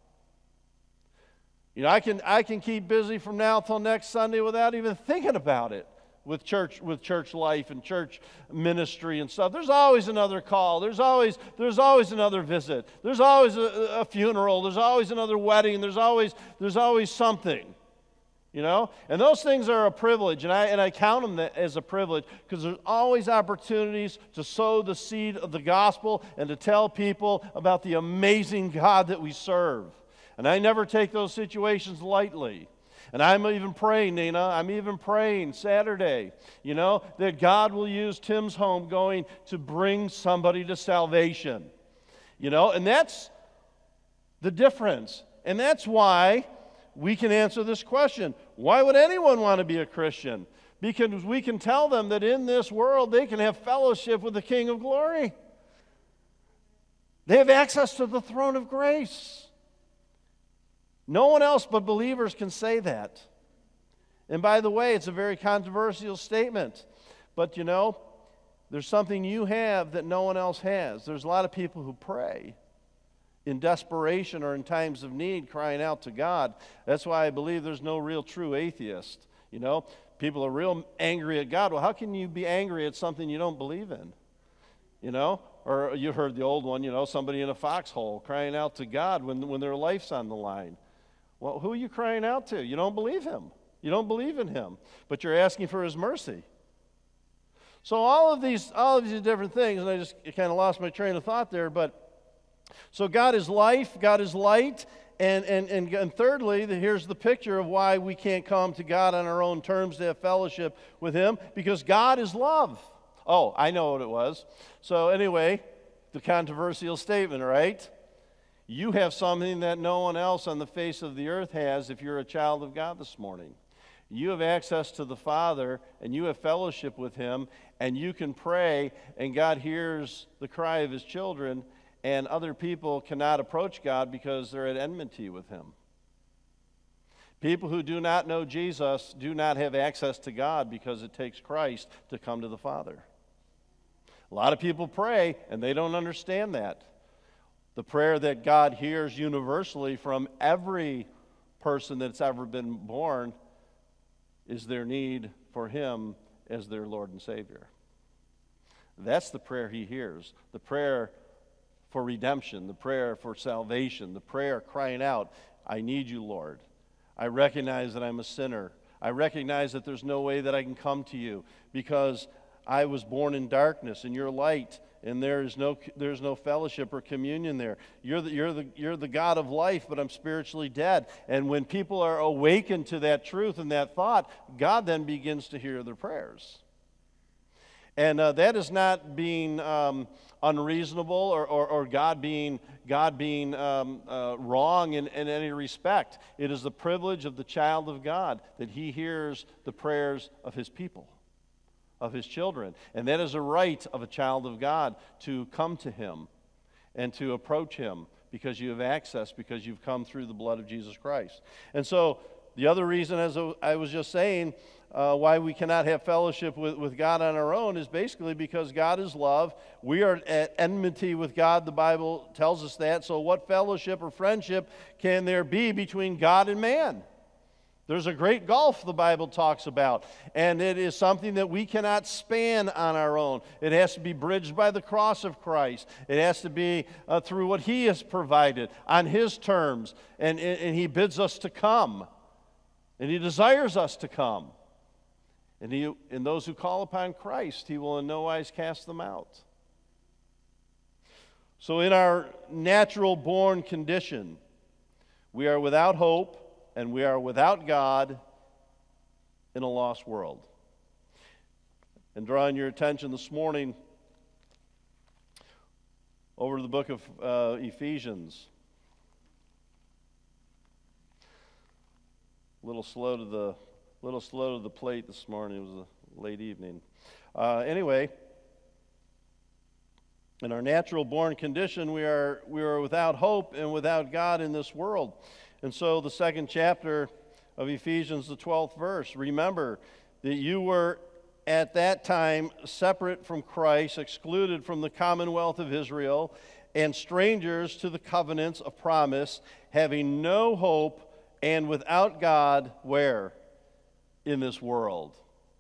You know, I can keep busy from now till next Sunday without even thinking about it. With church life and church ministry and stuff. There's always another call. There's always another visit. There's always a funeral. There's always another wedding. There's always something. You know? And those things are a privilege, and I count them as a privilege because there's always opportunities to sow the seed of the gospel and to tell people about the amazing God that we serve. And I never take those situations lightly. And I'm even praying, Nina, I'm even praying Saturday, you know, that God will use Tim's home going to bring somebody to salvation. You know, and that's the difference. And that's why we can answer this question. Why would anyone want to be a Christian? Because we can tell them that in this world they can have fellowship with the King of Glory. They have access to the throne of grace. No one else but believers can say that. And by the way, it's a very controversial statement. But you know, there's something you have that no one else has. There's a lot of people who pray in desperation or in times of need, crying out to God. That's why I believe there's no real true atheist. You know, people are real angry at God. Well, how can you be angry at something you don't believe in? You know? Or you heard the old one, you know, somebody in a foxhole crying out to God when their life's on the line. Well, who are you crying out to? You don't believe Him. You don't believe in Him, but you're asking for His mercy. So all of these different things, and I just kind of lost my train of thought there, but so God is life, God is light, and thirdly, here's the picture of why we can't come to God on our own terms to have fellowship with Him, because God is love. Oh, I know what it was. So anyway, the controversial statement, right? You have something that no one else on the face of the earth has if you're a child of God this morning. You have access to the Father, and you have fellowship with Him, and you can pray, and God hears the cry of His children, and other people cannot approach God because they're at enmity with Him. People who do not know Jesus do not have access to God because it takes Christ to come to the Father. A lot of people pray, and they don't understand that. The prayer that God hears universally from every person that's ever been born is their need for Him as their Lord and Savior. That's the prayer He hears. The prayer for redemption, the prayer for salvation, the prayer crying out, I need you, Lord. I recognize that I'm a sinner. I recognize that there's no way that I can come to you because I was born in darkness, and you're light, and there's no fellowship or communion there. You're the God of life, but I'm spiritually dead. And when people are awakened to that truth and that thought, God then begins to hear their prayers. And that is not being unreasonable or God being wrong in any respect. It is the privilege of the child of God that he hears the prayers of his people, of his children. And that is a right of a child of God to come to him and to approach him because you have access, because you've come through the blood of Jesus Christ. And so the other reason, as I was just saying, why we cannot have fellowship with God on our own is basically because God is love. We are at enmity with God. The Bible tells us that. So what fellowship or friendship can there be between God and man? There's a great gulf the Bible talks about, and it is something that we cannot span on our own. It has to be bridged by the cross of Christ. It has to be through what he has provided on his terms, and he bids us to come, and he desires us to come. And those who call upon Christ, he will in no wise cast them out. So in our natural born condition, we are without hope, and we are without God in a lost world. And drawing your attention this morning over to the book of Ephesians. A little slow to the plate this morning. It was a late evening. Anyway, in our natural born condition, we are without hope and without God in this world. And so the second chapter of Ephesians, the 12th verse, remember that you were at that time separate from Christ, excluded from the commonwealth of Israel, and strangers to the covenants of promise, having no hope and without God, where? In this world.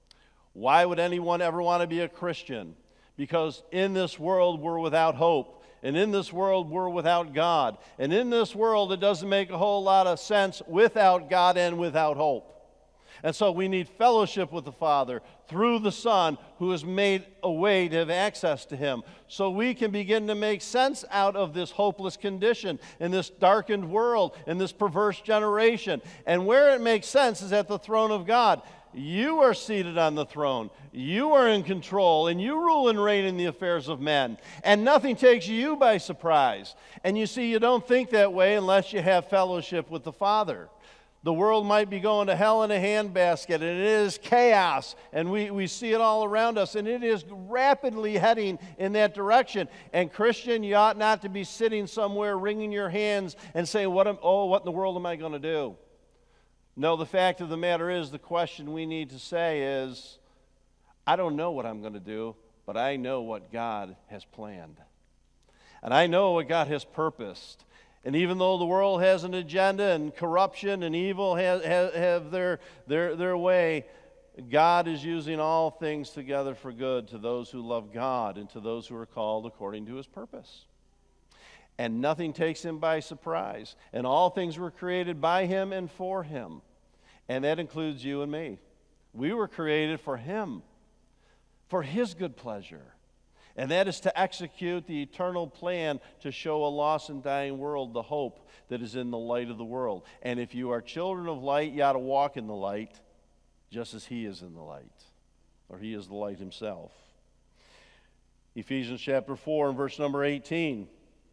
Why would anyone ever want to be a Christian? Because in this world we're without hope. And in this world, we're without God. And in this world, it doesn't make a whole lot of sense without God and without hope. And so we need fellowship with the Father through the Son, who has made a way to have access to him. So we can begin to make sense out of this hopeless condition, in this darkened world, in this perverse generation. And where it makes sense is at the throne of God. You are seated on the throne. You are in control, and you rule and reign in the affairs of men. And nothing takes you by surprise. And you see, you don't think that way unless you have fellowship with the Father. The world might be going to hell in a handbasket, and it is chaos, and we see it all around us, and it is rapidly heading in that direction. And Christian, you ought not to be sitting somewhere wringing your hands and saying, what in the world am I going to do? No, the fact of the matter is, the question we need to say is, I don't know what I'm going to do, but I know what God has planned. And I know what God has purposed. And even though the world has an agenda and corruption and evil have their way, God is using all things together for good to those who love God and to those who are called according to his purpose. And nothing takes him by surprise. And all things were created by him and for him. And that includes you and me. We were created for him, for his good pleasure. And that is to execute the eternal plan to show a lost and dying world the hope that is in the light of the world. And if you are children of light, you ought to walk in the light just as he is in the light, or he is the light himself. Ephesians chapter 4 and verse number 18.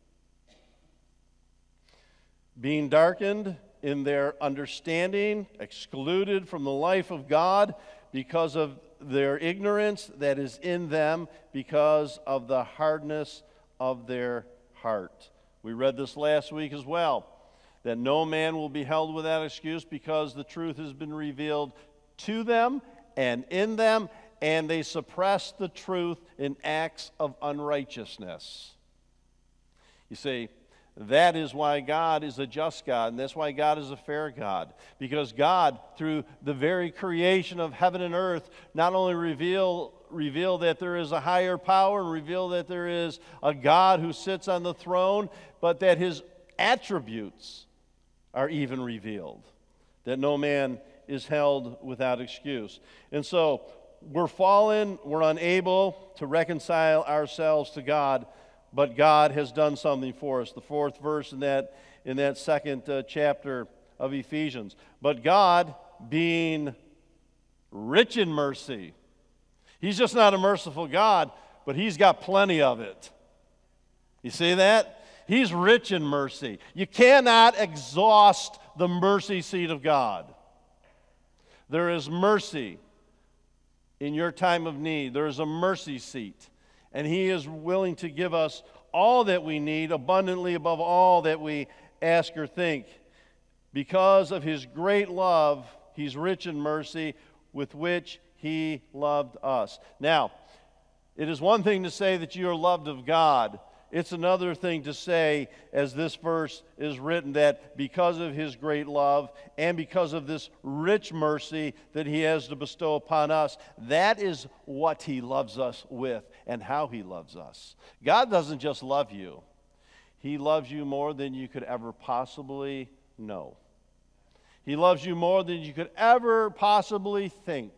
Being darkened in their understanding, excluded from the life of God because of their ignorance that is in them, because of the hardness of their heart. We read this last week as well, that no man will be held without excuse because the truth has been revealed to them and in them, and they suppress the truth in acts of unrighteousness. You see, that is why God is a just God, and that's why God is a fair God. Because God, through the very creation of heaven and earth, not only reveal that there is a higher power and reveal that there is a God who sits on the throne, but that his attributes are even revealed, that no man is held without excuse. And so, we're fallen, we're unable to reconcile ourselves to God, but God has done something for us. The fourth verse in that second chapter of Ephesians. But God, being rich in mercy, He's just not a merciful God, but He's got plenty of it. You see that? He's rich in mercy. You cannot exhaust the mercy seat of God. There is mercy in your time of need. There is a mercy seat. And He is willing to give us all that we need, abundantly above all that we ask or think. Because of His great love, He's rich in mercy, with which He loved us. Now, it is one thing to say that you are loved of God. It's another thing to say, as this verse is written, that because of His great love and because of this rich mercy that He has to bestow upon us, that is what He loves us with and how He loves us. God doesn't just love you. He loves you more than you could ever possibly know. He loves you more than you could ever possibly think.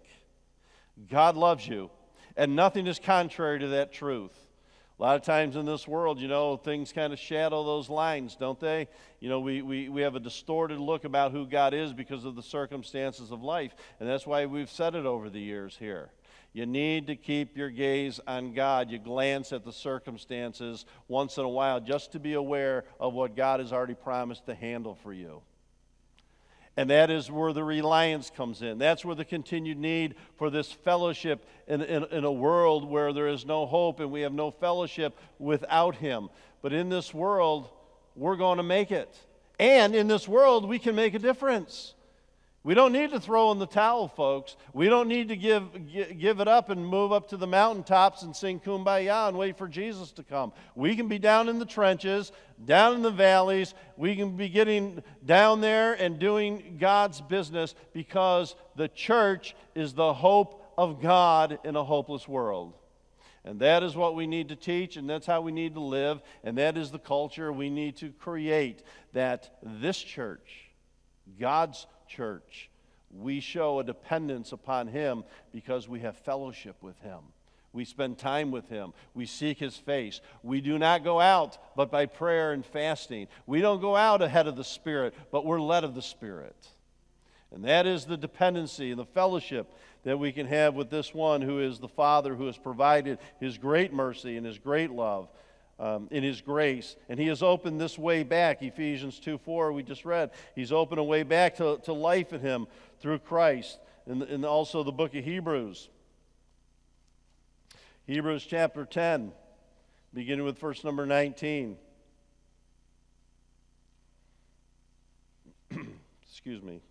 God loves you, and nothing is contrary to that truth. A lot of times in this world, things kind of shadow those lines, don't they? We have a distorted look about who God is because of the circumstances of life, and that's why we've said it over the years here. You need to keep your gaze on God. You glance at the circumstances once in a while just to be aware of what God has already promised to handle for you. And that is where the reliance comes in. That's where the continued need for this fellowship in a world where there is no hope and we have no fellowship without Him. But in this world, we're going to make it. And in this world, we can make a difference. We don't need to throw in the towel, folks. We don't need to give it up and move up to the mountaintops and sing Kumbaya and wait for Jesus to come. We can be down in the trenches, down in the valleys. We can be getting down there and doing God's business because the church is the hope of God in a hopeless world. And that is what we need to teach, and that's how we need to live, and that is the culture we need to create, that this church, God's church, we show a dependence upon Him because we have fellowship with Him. We spend time with Him. We seek His face. We do not go out but by prayer and fasting. We don't go out ahead of the Spirit, but we're led of the Spirit. And that is the dependency and the fellowship that we can have with this one who is the Father, who has provided His great mercy and His great love in His grace. And He has opened this way back. Ephesians 2:4 we just read. He's opened a way back to life in Him through Christ. And also the book of Hebrews. Hebrews chapter 10, beginning with verse number 19. Excuse me.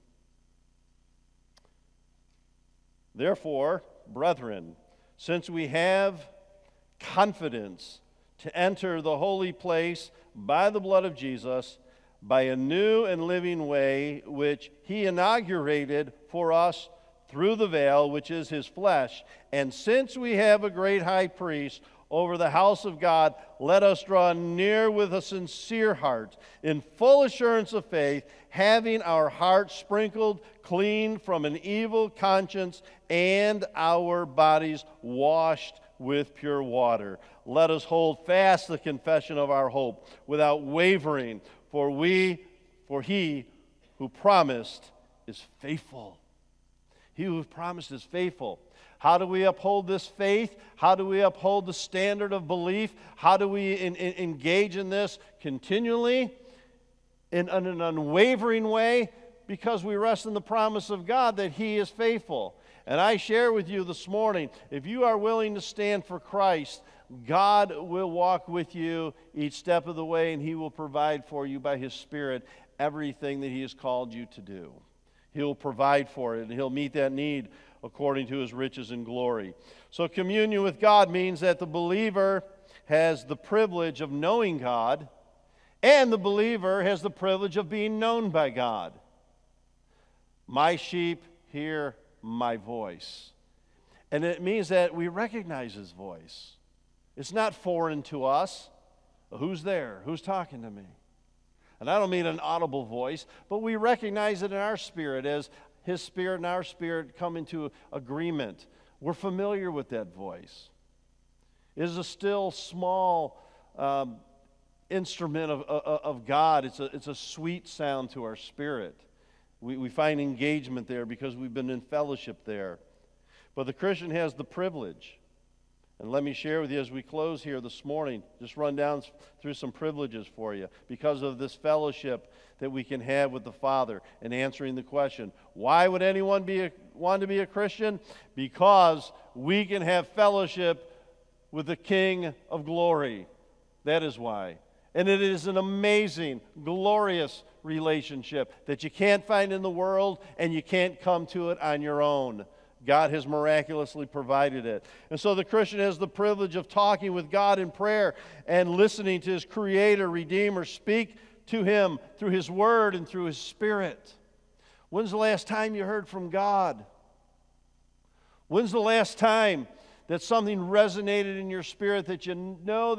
Therefore, brethren, since we have confidence to enter the holy place by the blood of Jesus, by a new and living way which He inaugurated for us through the veil, which is His flesh. And since we have a great high priest over the house of God, let us draw near with a sincere heart, in full assurance of faith, having our hearts sprinkled clean from an evil conscience and our bodies washed with pure water. Let us hold fast the confession of our hope without wavering, for He who promised is faithful. He who promised is faithful. How do we uphold this faith? How do we uphold the standard of belief? How do we engage in this continually in an unwavering way? Because we rest in the promise of God that He is faithful. And I share with you this morning, if you are willing to stand for Christ, God will walk with you each step of the way, and He will provide for you by His Spirit everything that He has called you to do. He'll provide for it, and He'll meet that need according to His riches and glory. So communion with God means that the believer has the privilege of knowing God, and the believer has the privilege of being known by God. My sheep hear my voice. And it means that we recognize His voice. It's not foreign to us. Who's there? Who's talking to me? And I don't mean an audible voice, but we recognize it in our spirit as His Spirit and our spirit come into agreement. We're familiar with that voice. It is a still, small instrument of God. It's a sweet sound to our spirit. We find engagement there because we've been in fellowship there. But the Christian has the privilege. And let me share with you as we close here this morning, just run down through some privileges for you because of this fellowship that we can have with the Father and answering the question, why would anyone want to be a Christian? Because we can have fellowship with the King of glory. That is why. And it is an amazing, glorious relationship that you can't find in the world and you can't come to it on your own. God has miraculously provided it. And so the Christian has the privilege of talking with God in prayer and listening to his Creator, Redeemer, speak to him through his Word and through his Spirit. When's the last time you heard from God? When's the last time that something resonated in your spirit that you know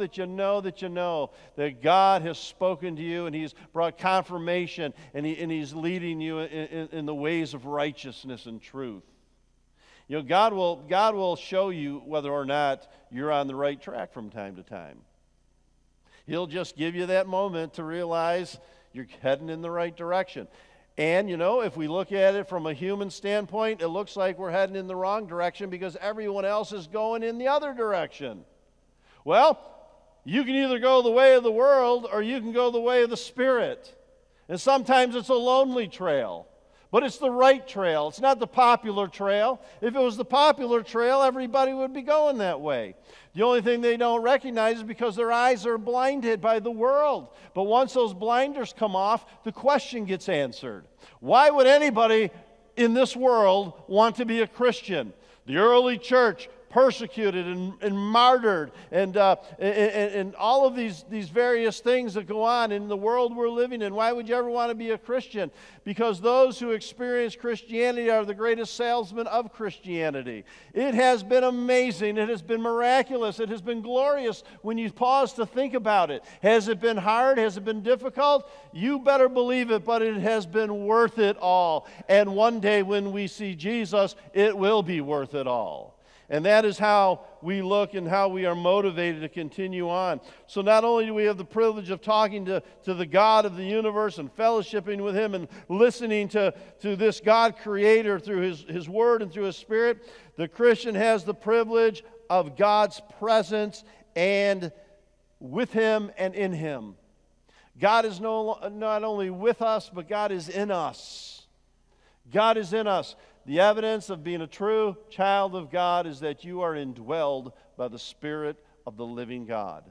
that God has spoken to you and He's brought confirmation and He's leading you in the ways of righteousness and truth? You know, God will show you whether or not you're on the right track from time to time. He'll just give you that moment to realize you're heading in the right direction. And, you know, if we look at it from a human standpoint, it looks like we're heading in the wrong direction because everyone else is going in the other direction. Well, you can either go the way of the world or you can go the way of the Spirit. And sometimes it's a lonely trail. But it's the right trail. It's not the popular trail. If it was the popular trail, everybody would be going that way. The only thing they don't recognize is because their eyes are blinded by the world. But once those blinders come off, the question gets answered. Why would anybody in this world want to be a Christian? The early church persecuted and martyred and all of these various things that go on in the world we're living in. Why would you ever want to be a Christian? Because those who experience Christianity are the greatest salesmen of Christianity. It has been amazing. It has been miraculous. It has been glorious when you pause to think about it. Has it been hard? Has it been difficult? You better believe it, but it has been worth it all. And one day when we see Jesus, it will be worth it all. And that is how we look and how we are motivated to continue on. So not only do we have the privilege of talking to the God of the universe and fellowshipping with Him and listening to this God Creator through His Word and through His Spirit, the Christian has the privilege of God's presence and with Him and in Him. God is not only with us, but God is in us. God is in us. The evidence of being a true child of God is that you are indwelled by the Spirit of the living God,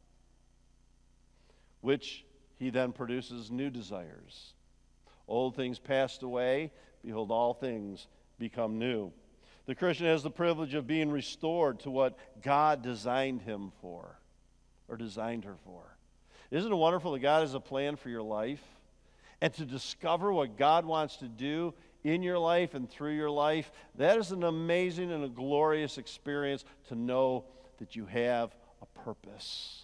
which He then produces new desires. Old things passed away, behold, all things become new. The Christian has the privilege of being restored to what God designed him for, or designed her for. Isn't it wonderful that God has a plan for your life? And to discover what God wants to do in your life and through your life, that is an amazing and a glorious experience to know that you have a purpose.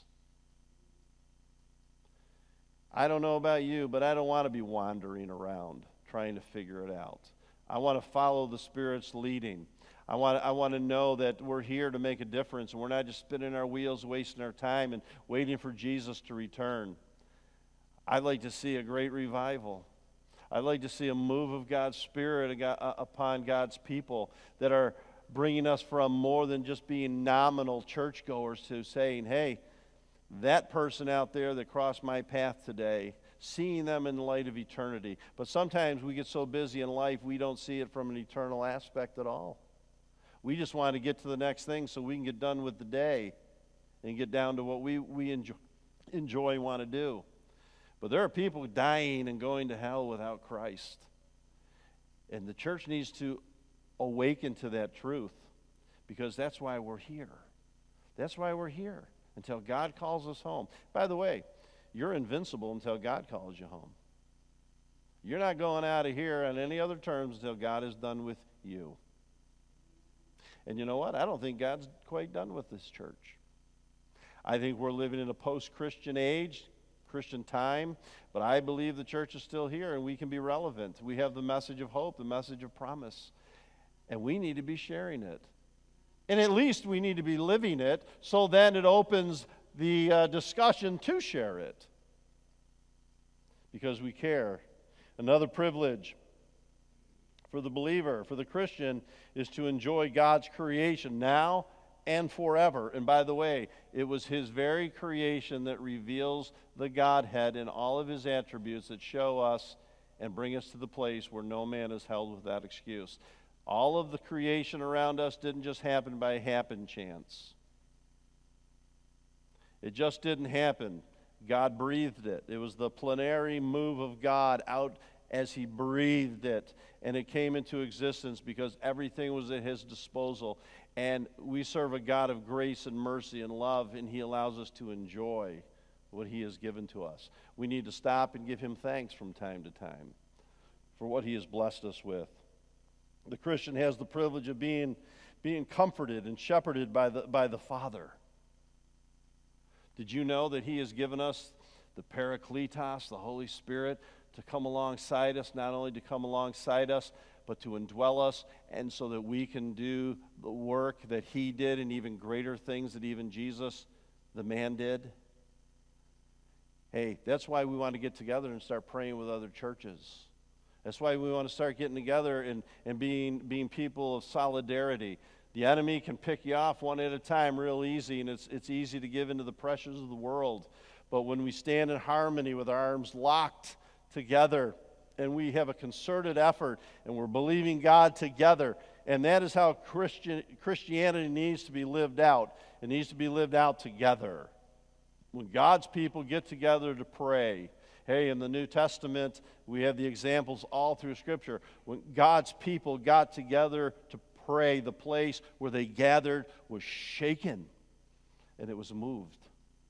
I don't know about you, but I don't want to be wandering around trying to figure it out. I want to follow the Spirit's leading. I want to know that we're here to make a difference and we're not just spinning our wheels, wasting our time and waiting for Jesus to return. I'd like to see a great revival. I'd like to see a move of God's Spirit upon God's people that are bringing us from more than just being nominal churchgoers to saying, hey, that person out there that crossed my path today, seeing them in the light of eternity. But sometimes we get so busy in life, we don't see it from an eternal aspect at all. We just want to get to the next thing so we can get done with the day and get down to what we enjoy and want to do. But there are people dying and going to hell without Christ. And the church needs to awaken to that truth because that's why we're here. That's why we're here, until God calls us home. By the way, you're invincible until God calls you home. You're not going out of here on any other terms until God is done with you. And you know what? I don't think God's quite done with this church. I think we're living in a post-Christian age, Christian time, but I believe the church is still here and we can be relevant. We have the message of hope, the message of promise, and we need to be sharing it. And at least we need to be living it, so then it opens the discussion to share it. Because we care. Another privilege for the believer, for the Christian, is to enjoy God's creation now and forever. And by the way, it was his very creation that reveals the Godhead in all of his attributes that show us and bring us to the place where no man is held without excuse. All of the creation around us didn't just happen by happen chance. It just didn't happen. God breathed it. It was the plenary move of God out as he breathed it, and it came into existence because everything was at his disposal. And we serve a God of grace and mercy and love, and he allows us to enjoy what he has given to us. We need to stop and give him thanks from time to time for what he has blessed us with. The Christian has the privilege of being comforted and shepherded by the Father. Did you know that he has given us the Parakletos, the Holy Spirit, to come alongside us, not only to come alongside us, but to indwell us, and so that we can do the work that he did and even greater things that even Jesus, the man, did? Hey, that's why we want to get together and start praying with other churches. That's why we want to start getting together and being people of solidarity. The enemy can pick you off one at a time real easy, and it's easy to give into the pressures of the world. But when we stand in harmony with our arms locked together, and we have a concerted effort, and we're believing God together, and that is how Christianity needs to be lived out. It needs to be lived out together. When God's people get together to pray, hey, in the New Testament, we have the examples all through Scripture. When God's people got together to pray, the place where they gathered was shaken, and it was moved.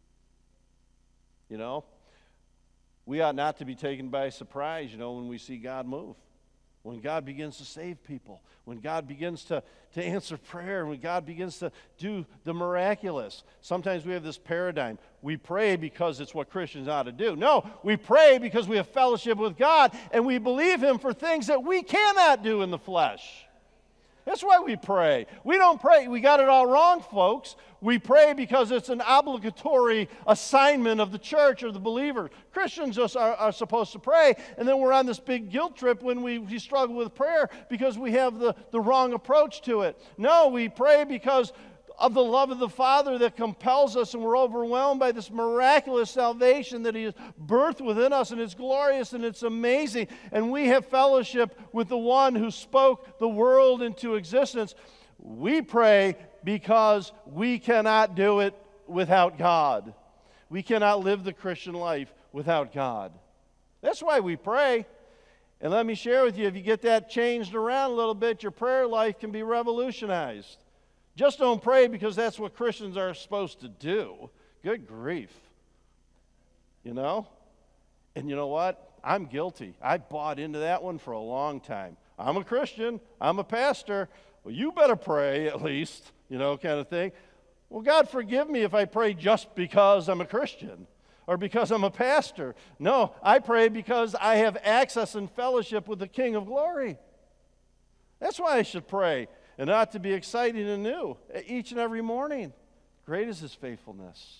You know? We ought not to be taken by surprise, when we see God move. When God begins to save people. When God begins to answer prayer. When God begins to do the miraculous. Sometimes we have this paradigm. We pray because it's what Christians ought to do. No, we pray because we have fellowship with God and we believe him for things that we cannot do in the flesh. That's why we pray. We don't pray. We got it all wrong, folks. We pray because it's an obligatory assignment of the church or the believer. Christians are supposed to pray, and then we're on this big guilt trip when we struggle with prayer because we have the wrong approach to it. No, we pray because of the love of the Father that compels us, and we're overwhelmed by this miraculous salvation that he has birthed within us, and it's glorious and it's amazing. And we have fellowship with the one who spoke the world into existence. We pray because we cannot do it without God. We cannot live the Christian life without God. That's why we pray. And let me share with you, if you get that changed around a little bit, your prayer life can be revolutionized. Just don't pray because that's what Christians are supposed to do. Good grief. And you know what? I'm guilty. I bought into that one for a long time. I'm a Christian. I'm a pastor. Well, you better pray at least, kind of thing. Well, God forgive me if I pray just because I'm a Christian or because I'm a pastor. No, I pray because I have access and fellowship with the King of Glory. That's why I should pray. And ought to be exciting and new each and every morning. Great is his faithfulness.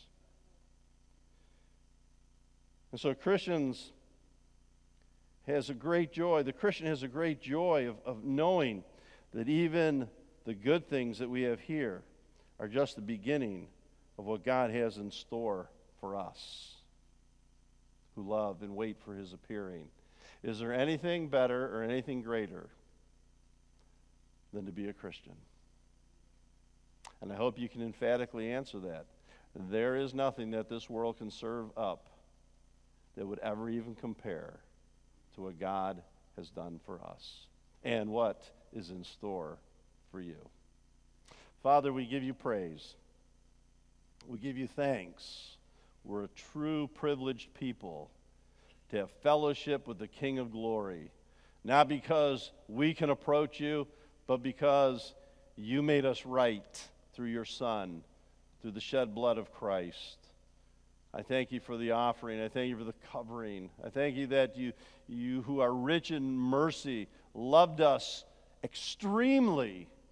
And so Christians has a great joy. The Christian has a great joy of knowing that even the good things that we have here are just the beginning of what God has in store for us who love and wait for his appearing. Is there anything better or anything greater than to be a Christian? And I hope you can emphatically answer that. There is nothing that this world can serve up that would ever even compare to what God has done for us and what is in store for you. Father, we give you praise. We give you thanks. We're a true privileged people to have fellowship with the King of Glory, not because we can approach you, but because you made us right through your Son, through the shed blood of Christ. I thank you for the offering. I thank you for the covering. I thank you that you who are rich in mercy loved us extremely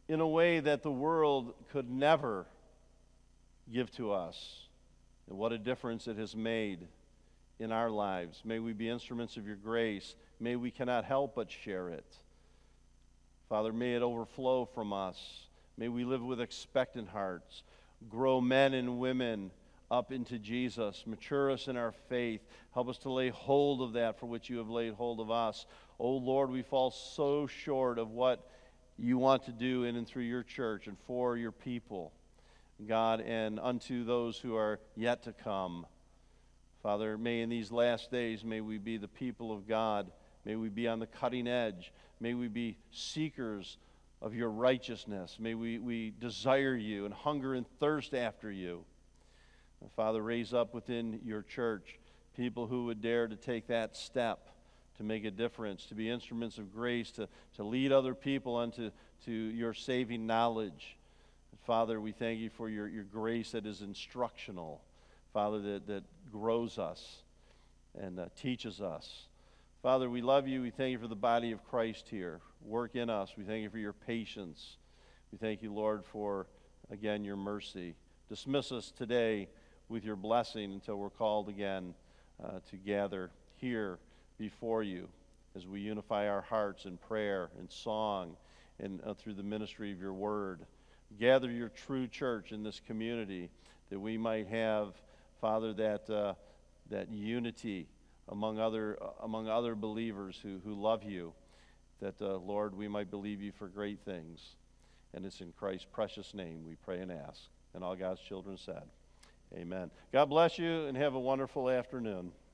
in a way that the world could never give to us. And what a difference it has made in our lives. May we be instruments of your grace. May we cannot help but share it. Father, may it overflow from us. May we live with expectant hearts. Grow men and women up into Jesus. Mature us in our faith. Help us to lay hold of that for which you have laid hold of us. Oh Lord, we fall so short of what you want to do in and through your church and for your people, God, and unto those who are yet to come. Father, may in these last days, may we be the people of God. May we be on the cutting edge. May we be seekers of your righteousness. May we desire you and hunger and thirst after you. And Father, raise up within your church people who would dare to take that step to make a difference, to be instruments of grace, to lead other people unto your saving knowledge. Father, we thank you for your grace that is instructional, Father, that grows us and teaches us. Father, we love you. We thank you for the body of Christ here. Work in us. We thank you for your patience. We thank you, Lord, for, again, your mercy. Dismiss us today with your blessing until we're called again to gather here before you as we unify our hearts in prayer and song and through the ministry of your word. Gather your true church in this community that we might have, Father, that unity among other believers who love you, that, Lord, we might believe you for great things. And it's in Christ's precious name we pray and ask. And all God's children said, amen. God bless you and have a wonderful afternoon.